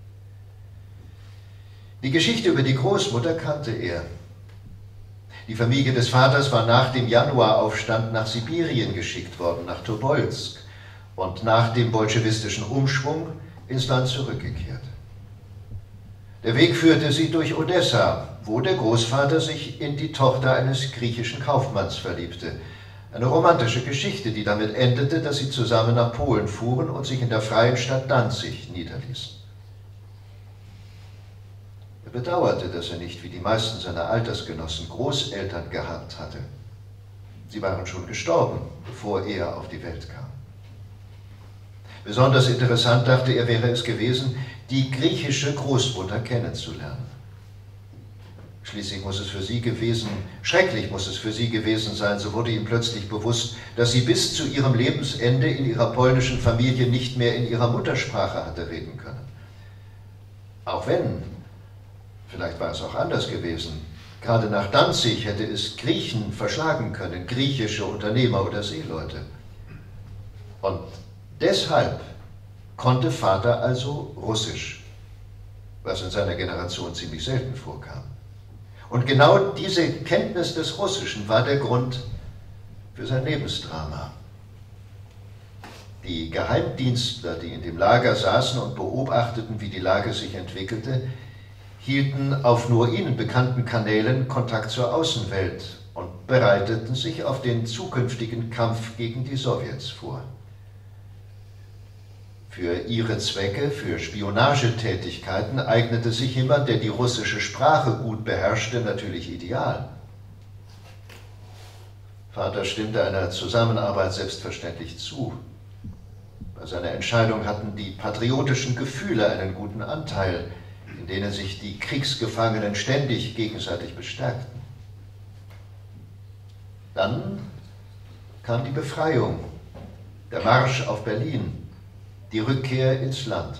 Die Geschichte über die Großmutter kannte er. Die Familie des Vaters war nach dem Januaraufstand nach Sibirien geschickt worden, nach Tobolsk, und nach dem bolschewistischen Umschwung ins Land zurückgekehrt. Der Weg führte sie durch Odessa, wo der Großvater sich in die Tochter eines griechischen Kaufmanns verliebte. Eine romantische Geschichte, die damit endete, dass sie zusammen nach Polen fuhren und sich in der freien Stadt Danzig niederließen. Er bedauerte, dass er nicht wie die meisten seiner Altersgenossen Großeltern gehabt hatte. Sie waren schon gestorben, bevor er auf die Welt kam. Besonders interessant, dachte er, wäre es gewesen, die griechische Großmutter kennenzulernen. Schließlich muss es für sie gewesen, schrecklich muss es für sie gewesen sein, so wurde ihm plötzlich bewusst, dass sie bis zu ihrem Lebensende in ihrer polnischen Familie nicht mehr in ihrer Muttersprache hatte reden können. Auch wenn, vielleicht war es auch anders gewesen, gerade nach Danzig hätte es Griechen verschlagen können, griechische Unternehmer oder Seeleute. Und deshalb konnte Vater also Russisch, was in seiner Generation ziemlich selten vorkam. Und genau diese Kenntnis des Russischen war der Grund für sein Lebensdrama. Die Geheimdienstler, die in dem Lager saßen und beobachteten, wie die Lage sich entwickelte, hielten auf nur ihnen bekannten Kanälen Kontakt zur Außenwelt und bereiteten sich auf den zukünftigen Kampf gegen die Sowjets vor. Für ihre Zwecke, für Spionagetätigkeiten eignete sich jemand, der die russische Sprache gut beherrschte, natürlich ideal. Vater stimmte einer Zusammenarbeit selbstverständlich zu. Bei seiner Entscheidung hatten die patriotischen Gefühle einen guten Anteil, in denen sich die Kriegsgefangenen ständig gegenseitig bestärkten. Dann kam die Befreiung, der Marsch auf Berlin, die Rückkehr ins Land.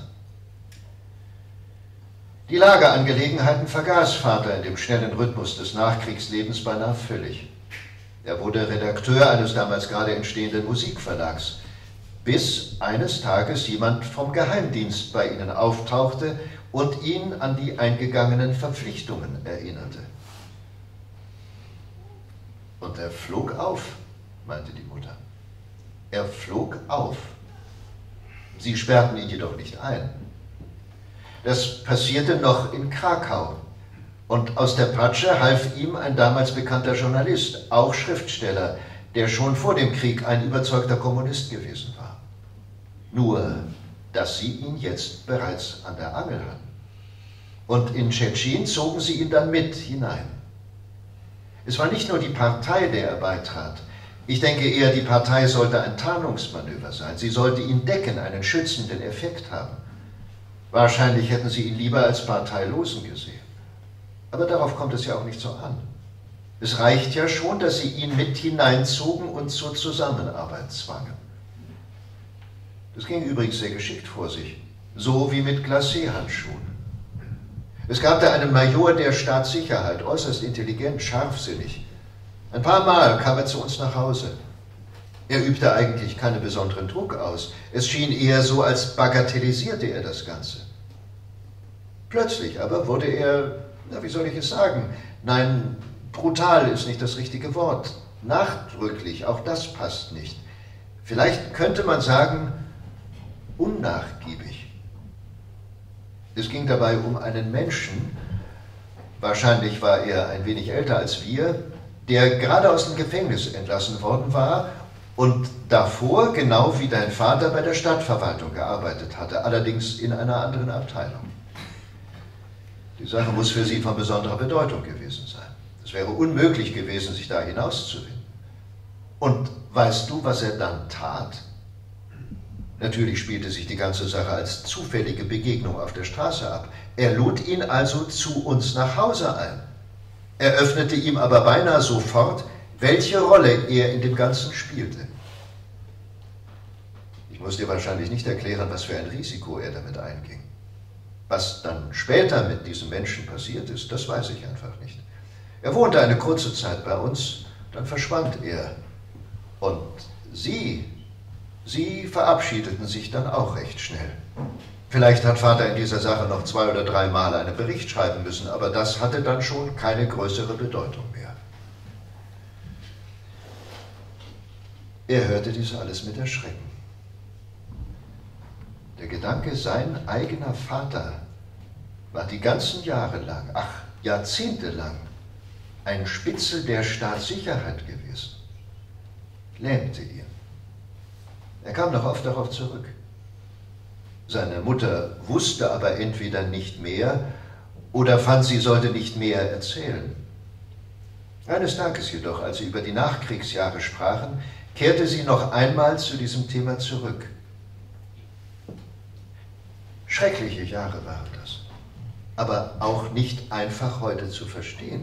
Die Lagerangelegenheiten vergaß Vater in dem schnellen Rhythmus des Nachkriegslebens beinahe völlig. Er wurde Redakteur eines damals gerade entstehenden Musikverlags, bis eines Tages jemand vom Geheimdienst bei ihnen auftauchte und ihn an die eingegangenen Verpflichtungen erinnerte. Und er flog auf, meinte die Mutter. Er flog auf. Sie sperrten ihn jedoch nicht ein. Das passierte noch in Krakau. Und aus der Patsche half ihm ein damals bekannter Journalist, auch Schriftsteller, der schon vor dem Krieg ein überzeugter Kommunist gewesen war. Nur, dass sie ihn jetzt bereits an der Angel hatten. Und in Tschetschen zogen sie ihn dann mit hinein. Es war nicht nur die Partei, der er beitrat. Ich denke eher, die Partei sollte ein Tarnungsmanöver sein. Sie sollte ihn decken, einen schützenden Effekt haben. Wahrscheinlich hätten sie ihn lieber als Parteilosen gesehen. Aber darauf kommt es ja auch nicht so an. Es reicht ja schon, dass sie ihn mit hineinzogen und zur Zusammenarbeit zwangen. Das ging übrigens sehr geschickt vor sich, so wie mit Glacé-Handschuhen. Es gab da einen Major der Staatssicherheit, äußerst intelligent, scharfsinnig. Ein paar Mal kam er zu uns nach Hause. Er übte eigentlich keinen besonderen Druck aus. Es schien eher so, als bagatellisierte er das Ganze. Plötzlich aber wurde er, na, wie soll ich es sagen? Nein, brutal ist nicht das richtige Wort. Nachdrücklich, auch das passt nicht. Vielleicht könnte man sagen, unnachgiebig. Es ging dabei um einen Menschen, wahrscheinlich war er ein wenig älter als wir, der gerade aus dem Gefängnis entlassen worden war und davor, genau wie dein Vater, bei der Stadtverwaltung gearbeitet hatte, allerdings in einer anderen Abteilung. Die Sache muss für sie von besonderer Bedeutung gewesen sein. Es wäre unmöglich gewesen, sich da hinauszuwinden. Und weißt du, was er dann tat? Natürlich spielte sich die ganze Sache als zufällige Begegnung auf der Straße ab. Er lud ihn also zu uns nach Hause ein. Er öffnete ihm aber beinahe sofort, welche Rolle er in dem Ganzen spielte. Ich muss dir wahrscheinlich nicht erklären, was für ein Risiko er damit einging. Was dann später mit diesem Menschen passiert ist, das weiß ich einfach nicht. Er wohnte eine kurze Zeit bei uns, dann verschwand er. Und sie, sie verabschiedeten sich dann auch recht schnell. Vielleicht hat Vater in dieser Sache noch zwei oder drei Mal einen Bericht schreiben müssen, aber das hatte dann schon keine größere Bedeutung mehr. Er hörte dies alles mit Erschrecken. Der Gedanke, sein eigener Vater war die ganzen Jahre lang, ach, Jahrzehnte lang, ein Spitzel der Staatssicherheit gewesen, lähmte ihn. Er kam noch oft darauf zurück. Seine Mutter wusste aber entweder nicht mehr oder fand, sie sollte nicht mehr erzählen. Eines Tages jedoch, als sie über die Nachkriegsjahre sprachen, kehrte sie noch einmal zu diesem Thema zurück. Schreckliche Jahre waren das, aber auch nicht einfach heute zu verstehen.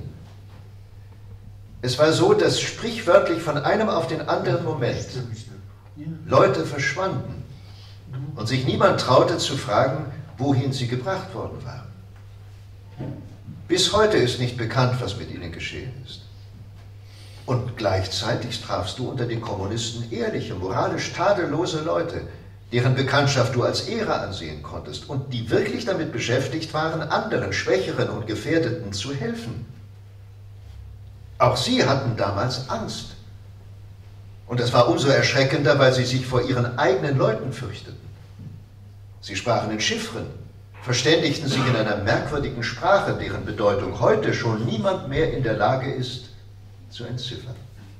Es war so, dass sprichwörtlich von einem auf den anderen Moment Leute verschwanden und sich niemand traute zu fragen, wohin sie gebracht worden waren. Bis heute ist nicht bekannt, was mit ihnen geschehen ist. Und gleichzeitig trafst du unter den Kommunisten ehrliche, moralisch tadellose Leute, deren Bekanntschaft du als Ehre ansehen konntest und die wirklich damit beschäftigt waren, anderen, Schwächeren und Gefährdeten zu helfen. Auch sie hatten damals Angst. Und das war umso erschreckender, weil sie sich vor ihren eigenen Leuten fürchteten. Sie sprachen in Chiffren, verständigten sich in einer merkwürdigen Sprache, deren Bedeutung heute schon niemand mehr in der Lage ist, zu entziffern.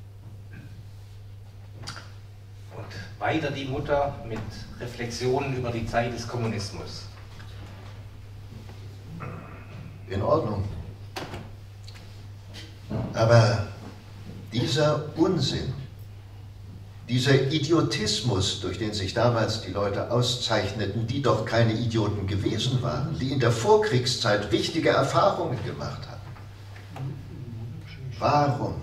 Und weiter die Mutter mit Reflexionen über die Zeit des Kommunismus. In Ordnung. Aber dieser Unsinn, dieser Idiotismus, durch den sich damals die Leute auszeichneten, die doch keine Idioten gewesen waren, die in der Vorkriegszeit wichtige Erfahrungen gemacht hatten. Warum?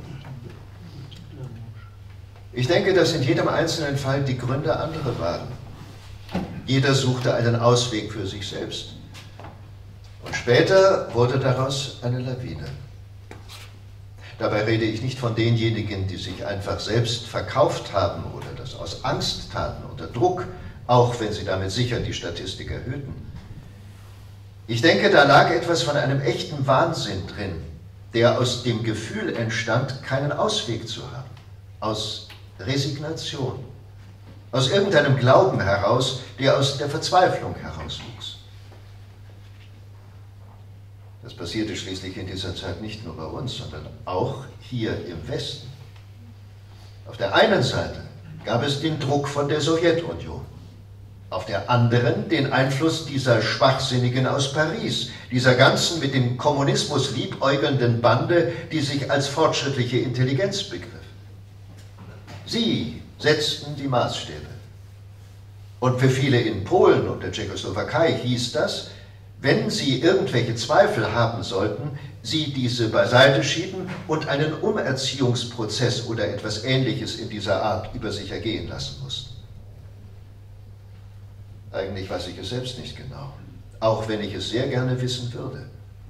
Ich denke, dass in jedem einzelnen Fall die Gründe andere waren. Jeder suchte einen Ausweg für sich selbst. Und später wurde daraus eine Lawine. Dabei rede ich nicht von denjenigen, die sich einfach selbst verkauft haben oder das aus Angst taten, unter Druck, auch wenn sie damit sicher die Statistik erhöhten. Ich denke, da lag etwas von einem echten Wahnsinn drin, der aus dem Gefühl entstand, keinen Ausweg zu haben, aus Resignation, aus irgendeinem Glauben heraus, der aus der Verzweiflung herauswuchs. Das passierte schließlich in dieser Zeit nicht nur bei uns, sondern auch hier im Westen. Auf der einen Seite gab es den Druck von der Sowjetunion, auf der anderen den Einfluss dieser Schwachsinnigen aus Paris, dieser ganzen mit dem Kommunismus liebäugelnden Bande, die sich als fortschrittliche Intelligenz begriff. Sie setzten die Maßstäbe. Und für viele in Polen und der Tschechoslowakei hieß das, wenn sie irgendwelche Zweifel haben sollten, sie diese beiseite schieben und einen Umerziehungsprozess oder etwas Ähnliches in dieser Art über sich ergehen lassen mussten. Eigentlich weiß ich es selbst nicht genau, auch wenn ich es sehr gerne wissen würde.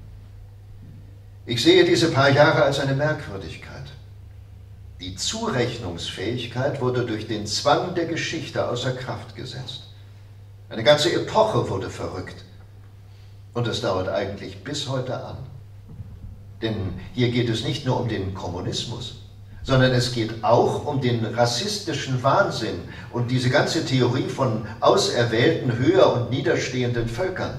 Ich sehe diese paar Jahre als eine Merkwürdigkeit. Die Zurechnungsfähigkeit wurde durch den Zwang der Geschichte außer Kraft gesetzt. Eine ganze Epoche wurde verrückt. Und es dauert eigentlich bis heute an. Denn hier geht es nicht nur um den Kommunismus, sondern es geht auch um den rassistischen Wahnsinn und diese ganze Theorie von auserwählten, höher und niederstehenden Völkern.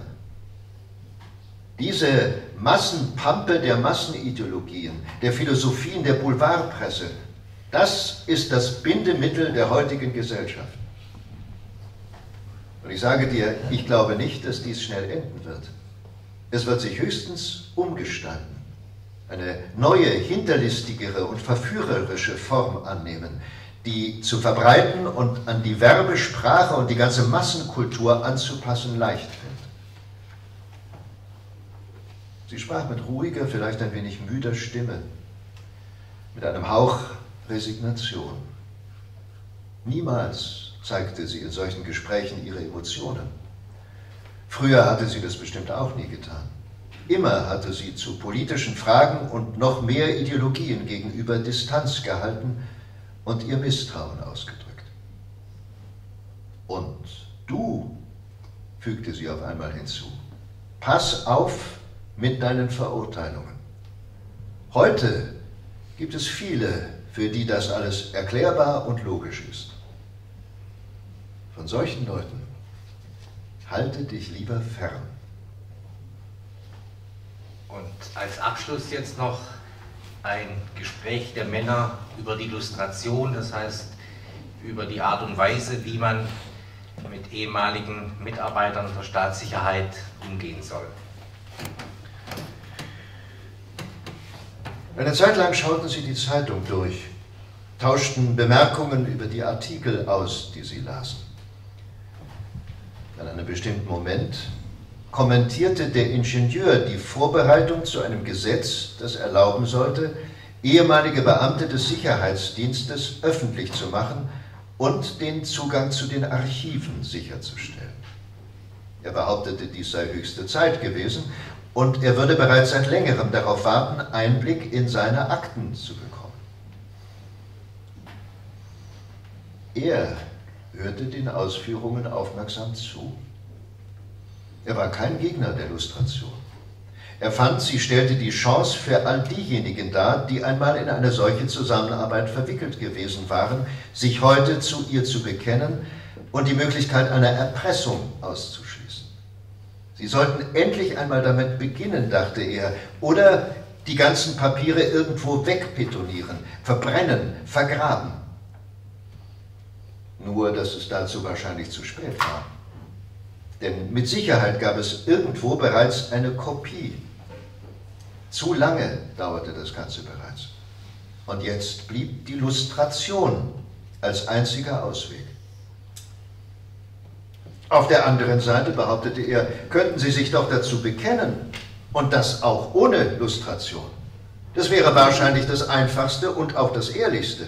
Diese Massenpampe der Massenideologien, der Philosophien der Boulevardpresse, das ist das Bindemittel der heutigen Gesellschaft. Und ich sage dir, ich glaube nicht, dass dies schnell enden wird. Es wird sich höchstens umgestalten, eine neue, hinterlistigere und verführerische Form annehmen, die zu verbreiten und an die Werbesprache und die ganze Massenkultur anzupassen leicht fällt. Sie sprach mit ruhiger, vielleicht ein wenig müder Stimme, mit einem Hauch Resignation. Niemals zeigte sie in solchen Gesprächen ihre Emotionen. Früher hatte sie das bestimmt auch nie getan. Immer hatte sie zu politischen Fragen und noch mehr Ideologien gegenüber Distanz gehalten und ihr Misstrauen ausgedrückt. Und du, fügte sie auf einmal hinzu, pass auf mit deinen Verurteilungen. Heute gibt es viele, für die das alles erklärbar und logisch ist. Von solchen Leuten halte dich lieber fern. Und als Abschluss jetzt noch ein Gespräch der Männer über die Lustration, das heißt über die Art und Weise, wie man mit ehemaligen Mitarbeitern der Staatssicherheit umgehen soll. Eine Zeit lang schauten sie die Zeitung durch, tauschten Bemerkungen über die Artikel aus, die sie lasen. An einem bestimmten Moment kommentierte der Ingenieur die Vorbereitung zu einem Gesetz, das erlauben sollte, ehemalige Beamte des Sicherheitsdienstes öffentlich zu machen und den Zugang zu den Archiven sicherzustellen. Er behauptete, dies sei höchste Zeit gewesen und er würde bereits seit längerem darauf warten, Einblick in seine Akten zu bekommen. Er hörte den Ausführungen aufmerksam zu. Er war kein Gegner der Lustration. Er fand, sie stellte die Chance für all diejenigen dar, die einmal in eine solche Zusammenarbeit verwickelt gewesen waren, sich heute zu ihr zu bekennen und die Möglichkeit einer Erpressung auszuschließen. Sie sollten endlich einmal damit beginnen, dachte er, oder die ganzen Papiere irgendwo wegbetonieren, verbrennen, vergraben. Nur, dass es dazu wahrscheinlich zu spät war. Denn mit Sicherheit gab es irgendwo bereits eine Kopie. Zu lange dauerte das Ganze bereits. Und jetzt blieb die Lustration als einziger Ausweg. Auf der anderen Seite, behauptete er, könnten sie sich doch dazu bekennen. Und das auch ohne Lustration. Das wäre wahrscheinlich das Einfachste und auch das Ehrlichste.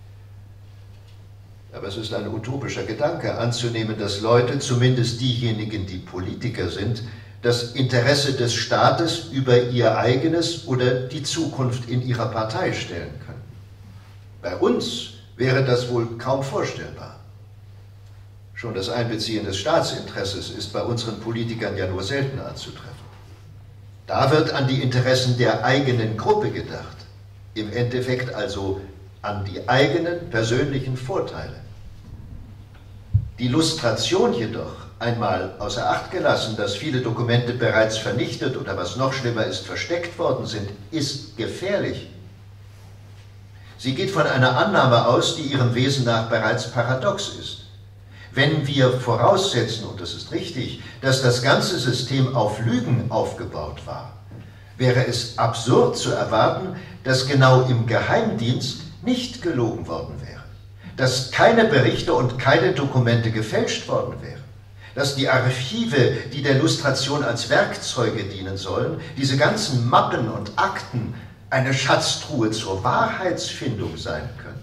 Aber es ist ein utopischer Gedanke, anzunehmen, dass Leute, zumindest diejenigen, die Politiker sind, das Interesse des Staates über ihr eigenes oder die Zukunft in ihrer Partei stellen können. Bei uns wäre das wohl kaum vorstellbar. Schon das Einbeziehen des Staatsinteresses ist bei unseren Politikern ja nur selten anzutreffen. Da wird an die Interessen der eigenen Gruppe gedacht, im Endeffekt also an die eigenen persönlichen Vorteile. Die Lustration jedoch, einmal außer Acht gelassen, dass viele Dokumente bereits vernichtet oder was noch schlimmer ist, versteckt worden sind, ist gefährlich. Sie geht von einer Annahme aus, die ihrem Wesen nach bereits paradox ist. Wenn wir voraussetzen, und das ist richtig, dass das ganze System auf Lügen aufgebaut war, wäre es absurd zu erwarten, dass genau im Geheimdienst nicht gelogen worden wäre, dass keine Berichte und keine Dokumente gefälscht worden wären, dass die Archive, die der Lustration als Werkzeuge dienen sollen, diese ganzen Mappen und Akten eine Schatztruhe zur Wahrheitsfindung sein können.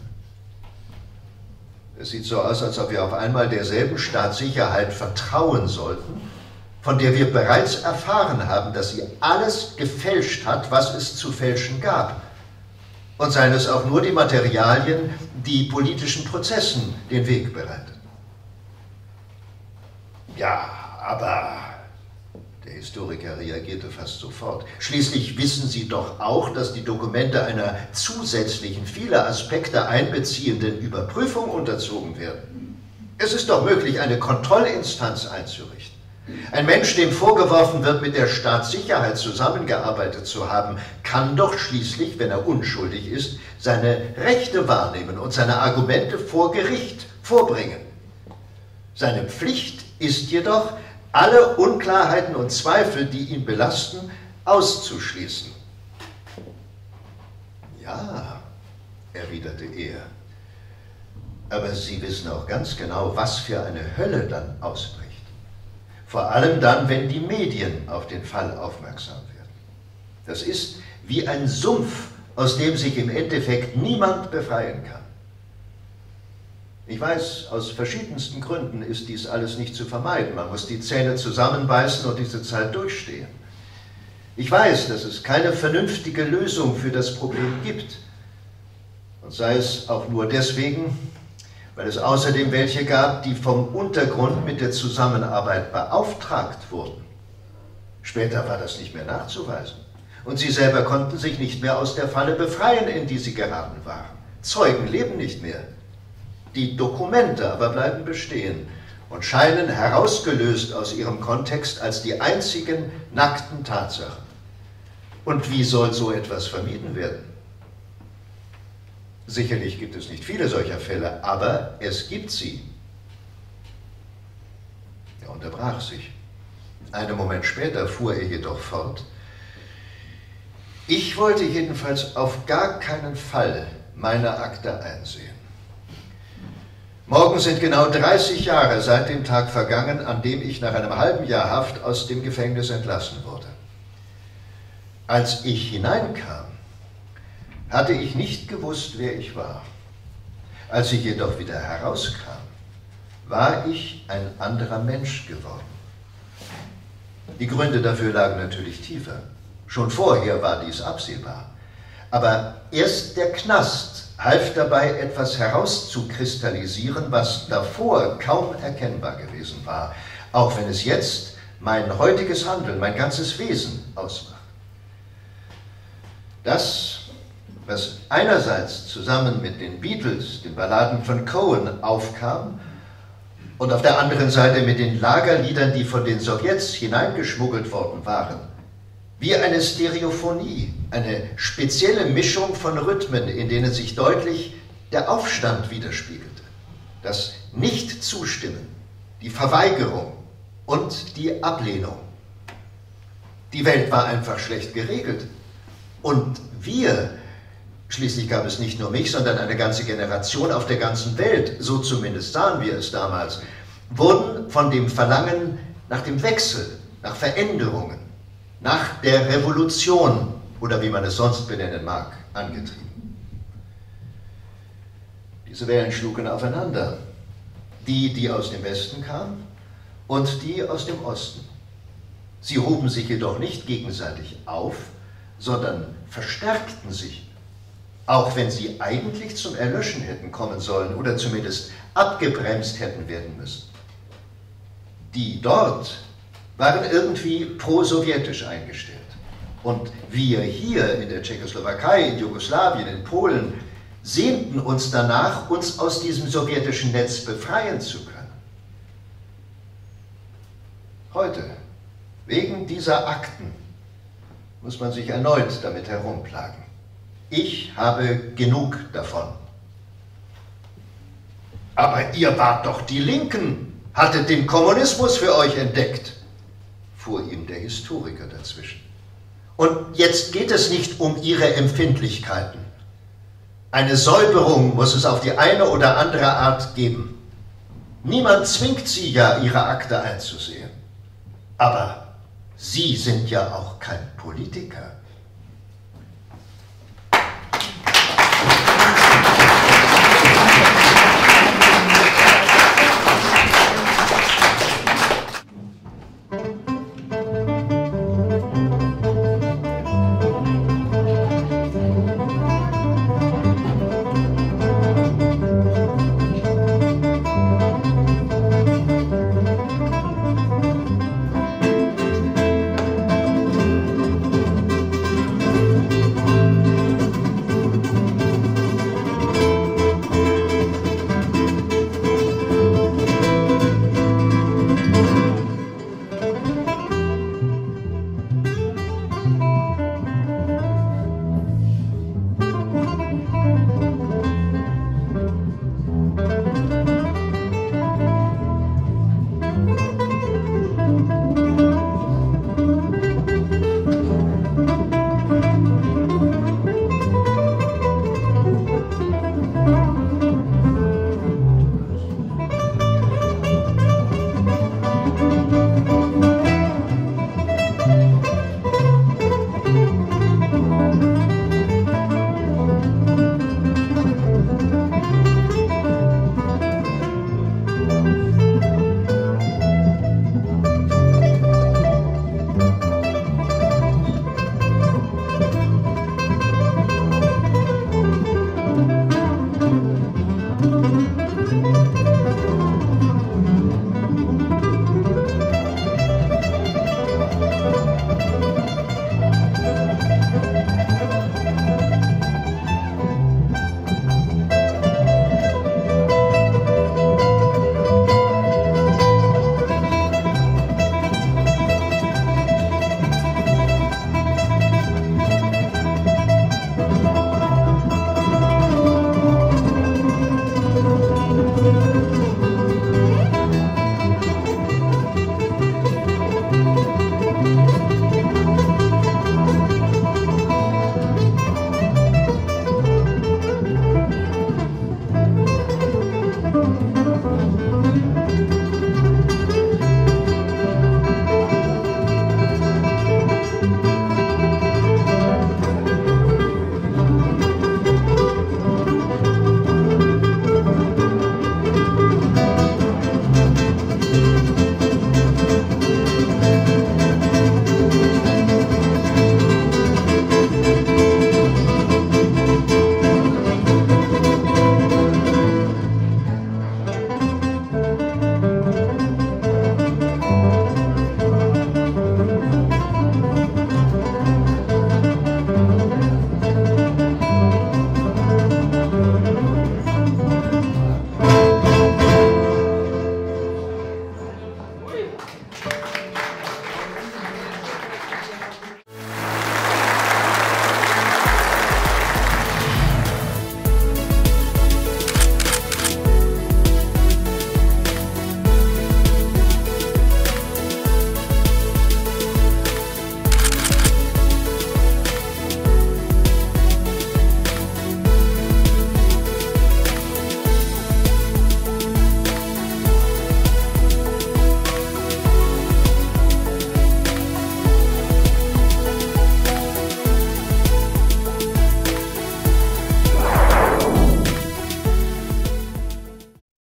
Es sieht so aus, als ob wir auf einmal derselben Staatssicherheit vertrauen sollten, von der wir bereits erfahren haben, dass sie alles gefälscht hat, was es zu fälschen gab. Und seien es auch nur die Materialien, die politischen Prozessen den Weg bereiten. Ja, aber der Historiker reagierte fast sofort. Schließlich wissen Sie doch auch, dass die Dokumente einer zusätzlichen, viele Aspekte einbeziehenden Überprüfung unterzogen werden. Es ist doch möglich, eine Kontrollinstanz einzurichten. Ein Mensch, dem vorgeworfen wird, mit der Staatssicherheit zusammengearbeitet zu haben, kann doch schließlich, wenn er unschuldig ist, seine Rechte wahrnehmen und seine Argumente vor Gericht vorbringen. Seine Pflicht ist jedoch, alle Unklarheiten und Zweifel, die ihn belasten, auszuschließen. Ja, erwiderte er, aber Sie wissen auch ganz genau, was für eine Hölle dann ausbricht. Vor allem dann, wenn die Medien auf den Fall aufmerksam werden. Das ist wie ein Sumpf, aus dem sich im Endeffekt niemand befreien kann. Ich weiß, aus verschiedensten Gründen ist dies alles nicht zu vermeiden. Man muss die Zähne zusammenbeißen und diese Zeit durchstehen. Ich weiß, dass es keine vernünftige Lösung für das Problem gibt. Und sei es auch nur deswegen, weil es außerdem welche gab, die vom Untergrund mit der Zusammenarbeit beauftragt wurden. Später war das nicht mehr nachzuweisen. Und sie selber konnten sich nicht mehr aus der Falle befreien, in die sie geraten waren. Zeugen leben nicht mehr. Die Dokumente aber bleiben bestehen und scheinen herausgelöst aus ihrem Kontext als die einzigen nackten Tatsachen. Und wie soll so etwas vermieden werden? Sicherlich gibt es nicht viele solcher Fälle, aber es gibt sie. Er unterbrach sich. Einen Moment später fuhr er jedoch fort. Ich wollte jedenfalls auf gar keinen Fall meine Akte einsehen. Morgen sind genau dreißig Jahre seit dem Tag vergangen, an dem ich nach einem halben Jahr Haft aus dem Gefängnis entlassen wurde. Als ich hineinkam, hatte ich nicht gewusst, wer ich war. Als ich jedoch wieder herauskam, war ich ein anderer Mensch geworden. Die Gründe dafür lagen natürlich tiefer. Schon vorher war dies absehbar. Aber erst der Knast half dabei, etwas herauszukristallisieren, was davor kaum erkennbar gewesen war, auch wenn es jetzt mein heutiges Handeln, mein ganzes Wesen ausmacht. Das, was einerseits zusammen mit den Beatles, den Balladen von Cohen, aufkam und auf der anderen Seite mit den Lagerliedern, die von den Sowjets hineingeschmuggelt worden waren, wie eine Stereophonie, eine spezielle Mischung von Rhythmen, in denen sich deutlich der Aufstand widerspiegelte, das Nicht-Zustimmen, die Verweigerung und die Ablehnung. Die Welt war einfach schlecht geregelt. Und wir, schließlich gab es nicht nur mich, sondern eine ganze Generation auf der ganzen Welt, so zumindest sahen wir es damals, wurden von dem Verlangen nach dem Wechsel, nach Veränderungen, nach der Revolution oder wie man es sonst benennen mag, angetrieben. Diese Wellen schlugen aufeinander. Die, die aus dem Westen kamen und die aus dem Osten. Sie hoben sich jedoch nicht gegenseitig auf, sondern verstärkten sich, auch wenn sie eigentlich zum Erlöschen hätten kommen sollen oder zumindest abgebremst hätten werden müssen. Die dort waren irgendwie pro-sowjetisch eingestellt. Und wir hier in der Tschechoslowakei, in Jugoslawien, in Polen, sehnten uns danach, uns aus diesem sowjetischen Netz befreien zu können. Heute, wegen dieser Akten, muss man sich erneut damit herumplagen. Ich habe genug davon. Aber ihr wart doch die Linken, hattet den Kommunismus für euch entdeckt, fuhr ihm der Historiker dazwischen. Und jetzt geht es nicht um ihre Empfindlichkeiten. Eine Säuberung muss es auf die eine oder andere Art geben. Niemand zwingt sie ja, ihre Akte einzusehen. Aber Sie sind ja auch kein Politiker.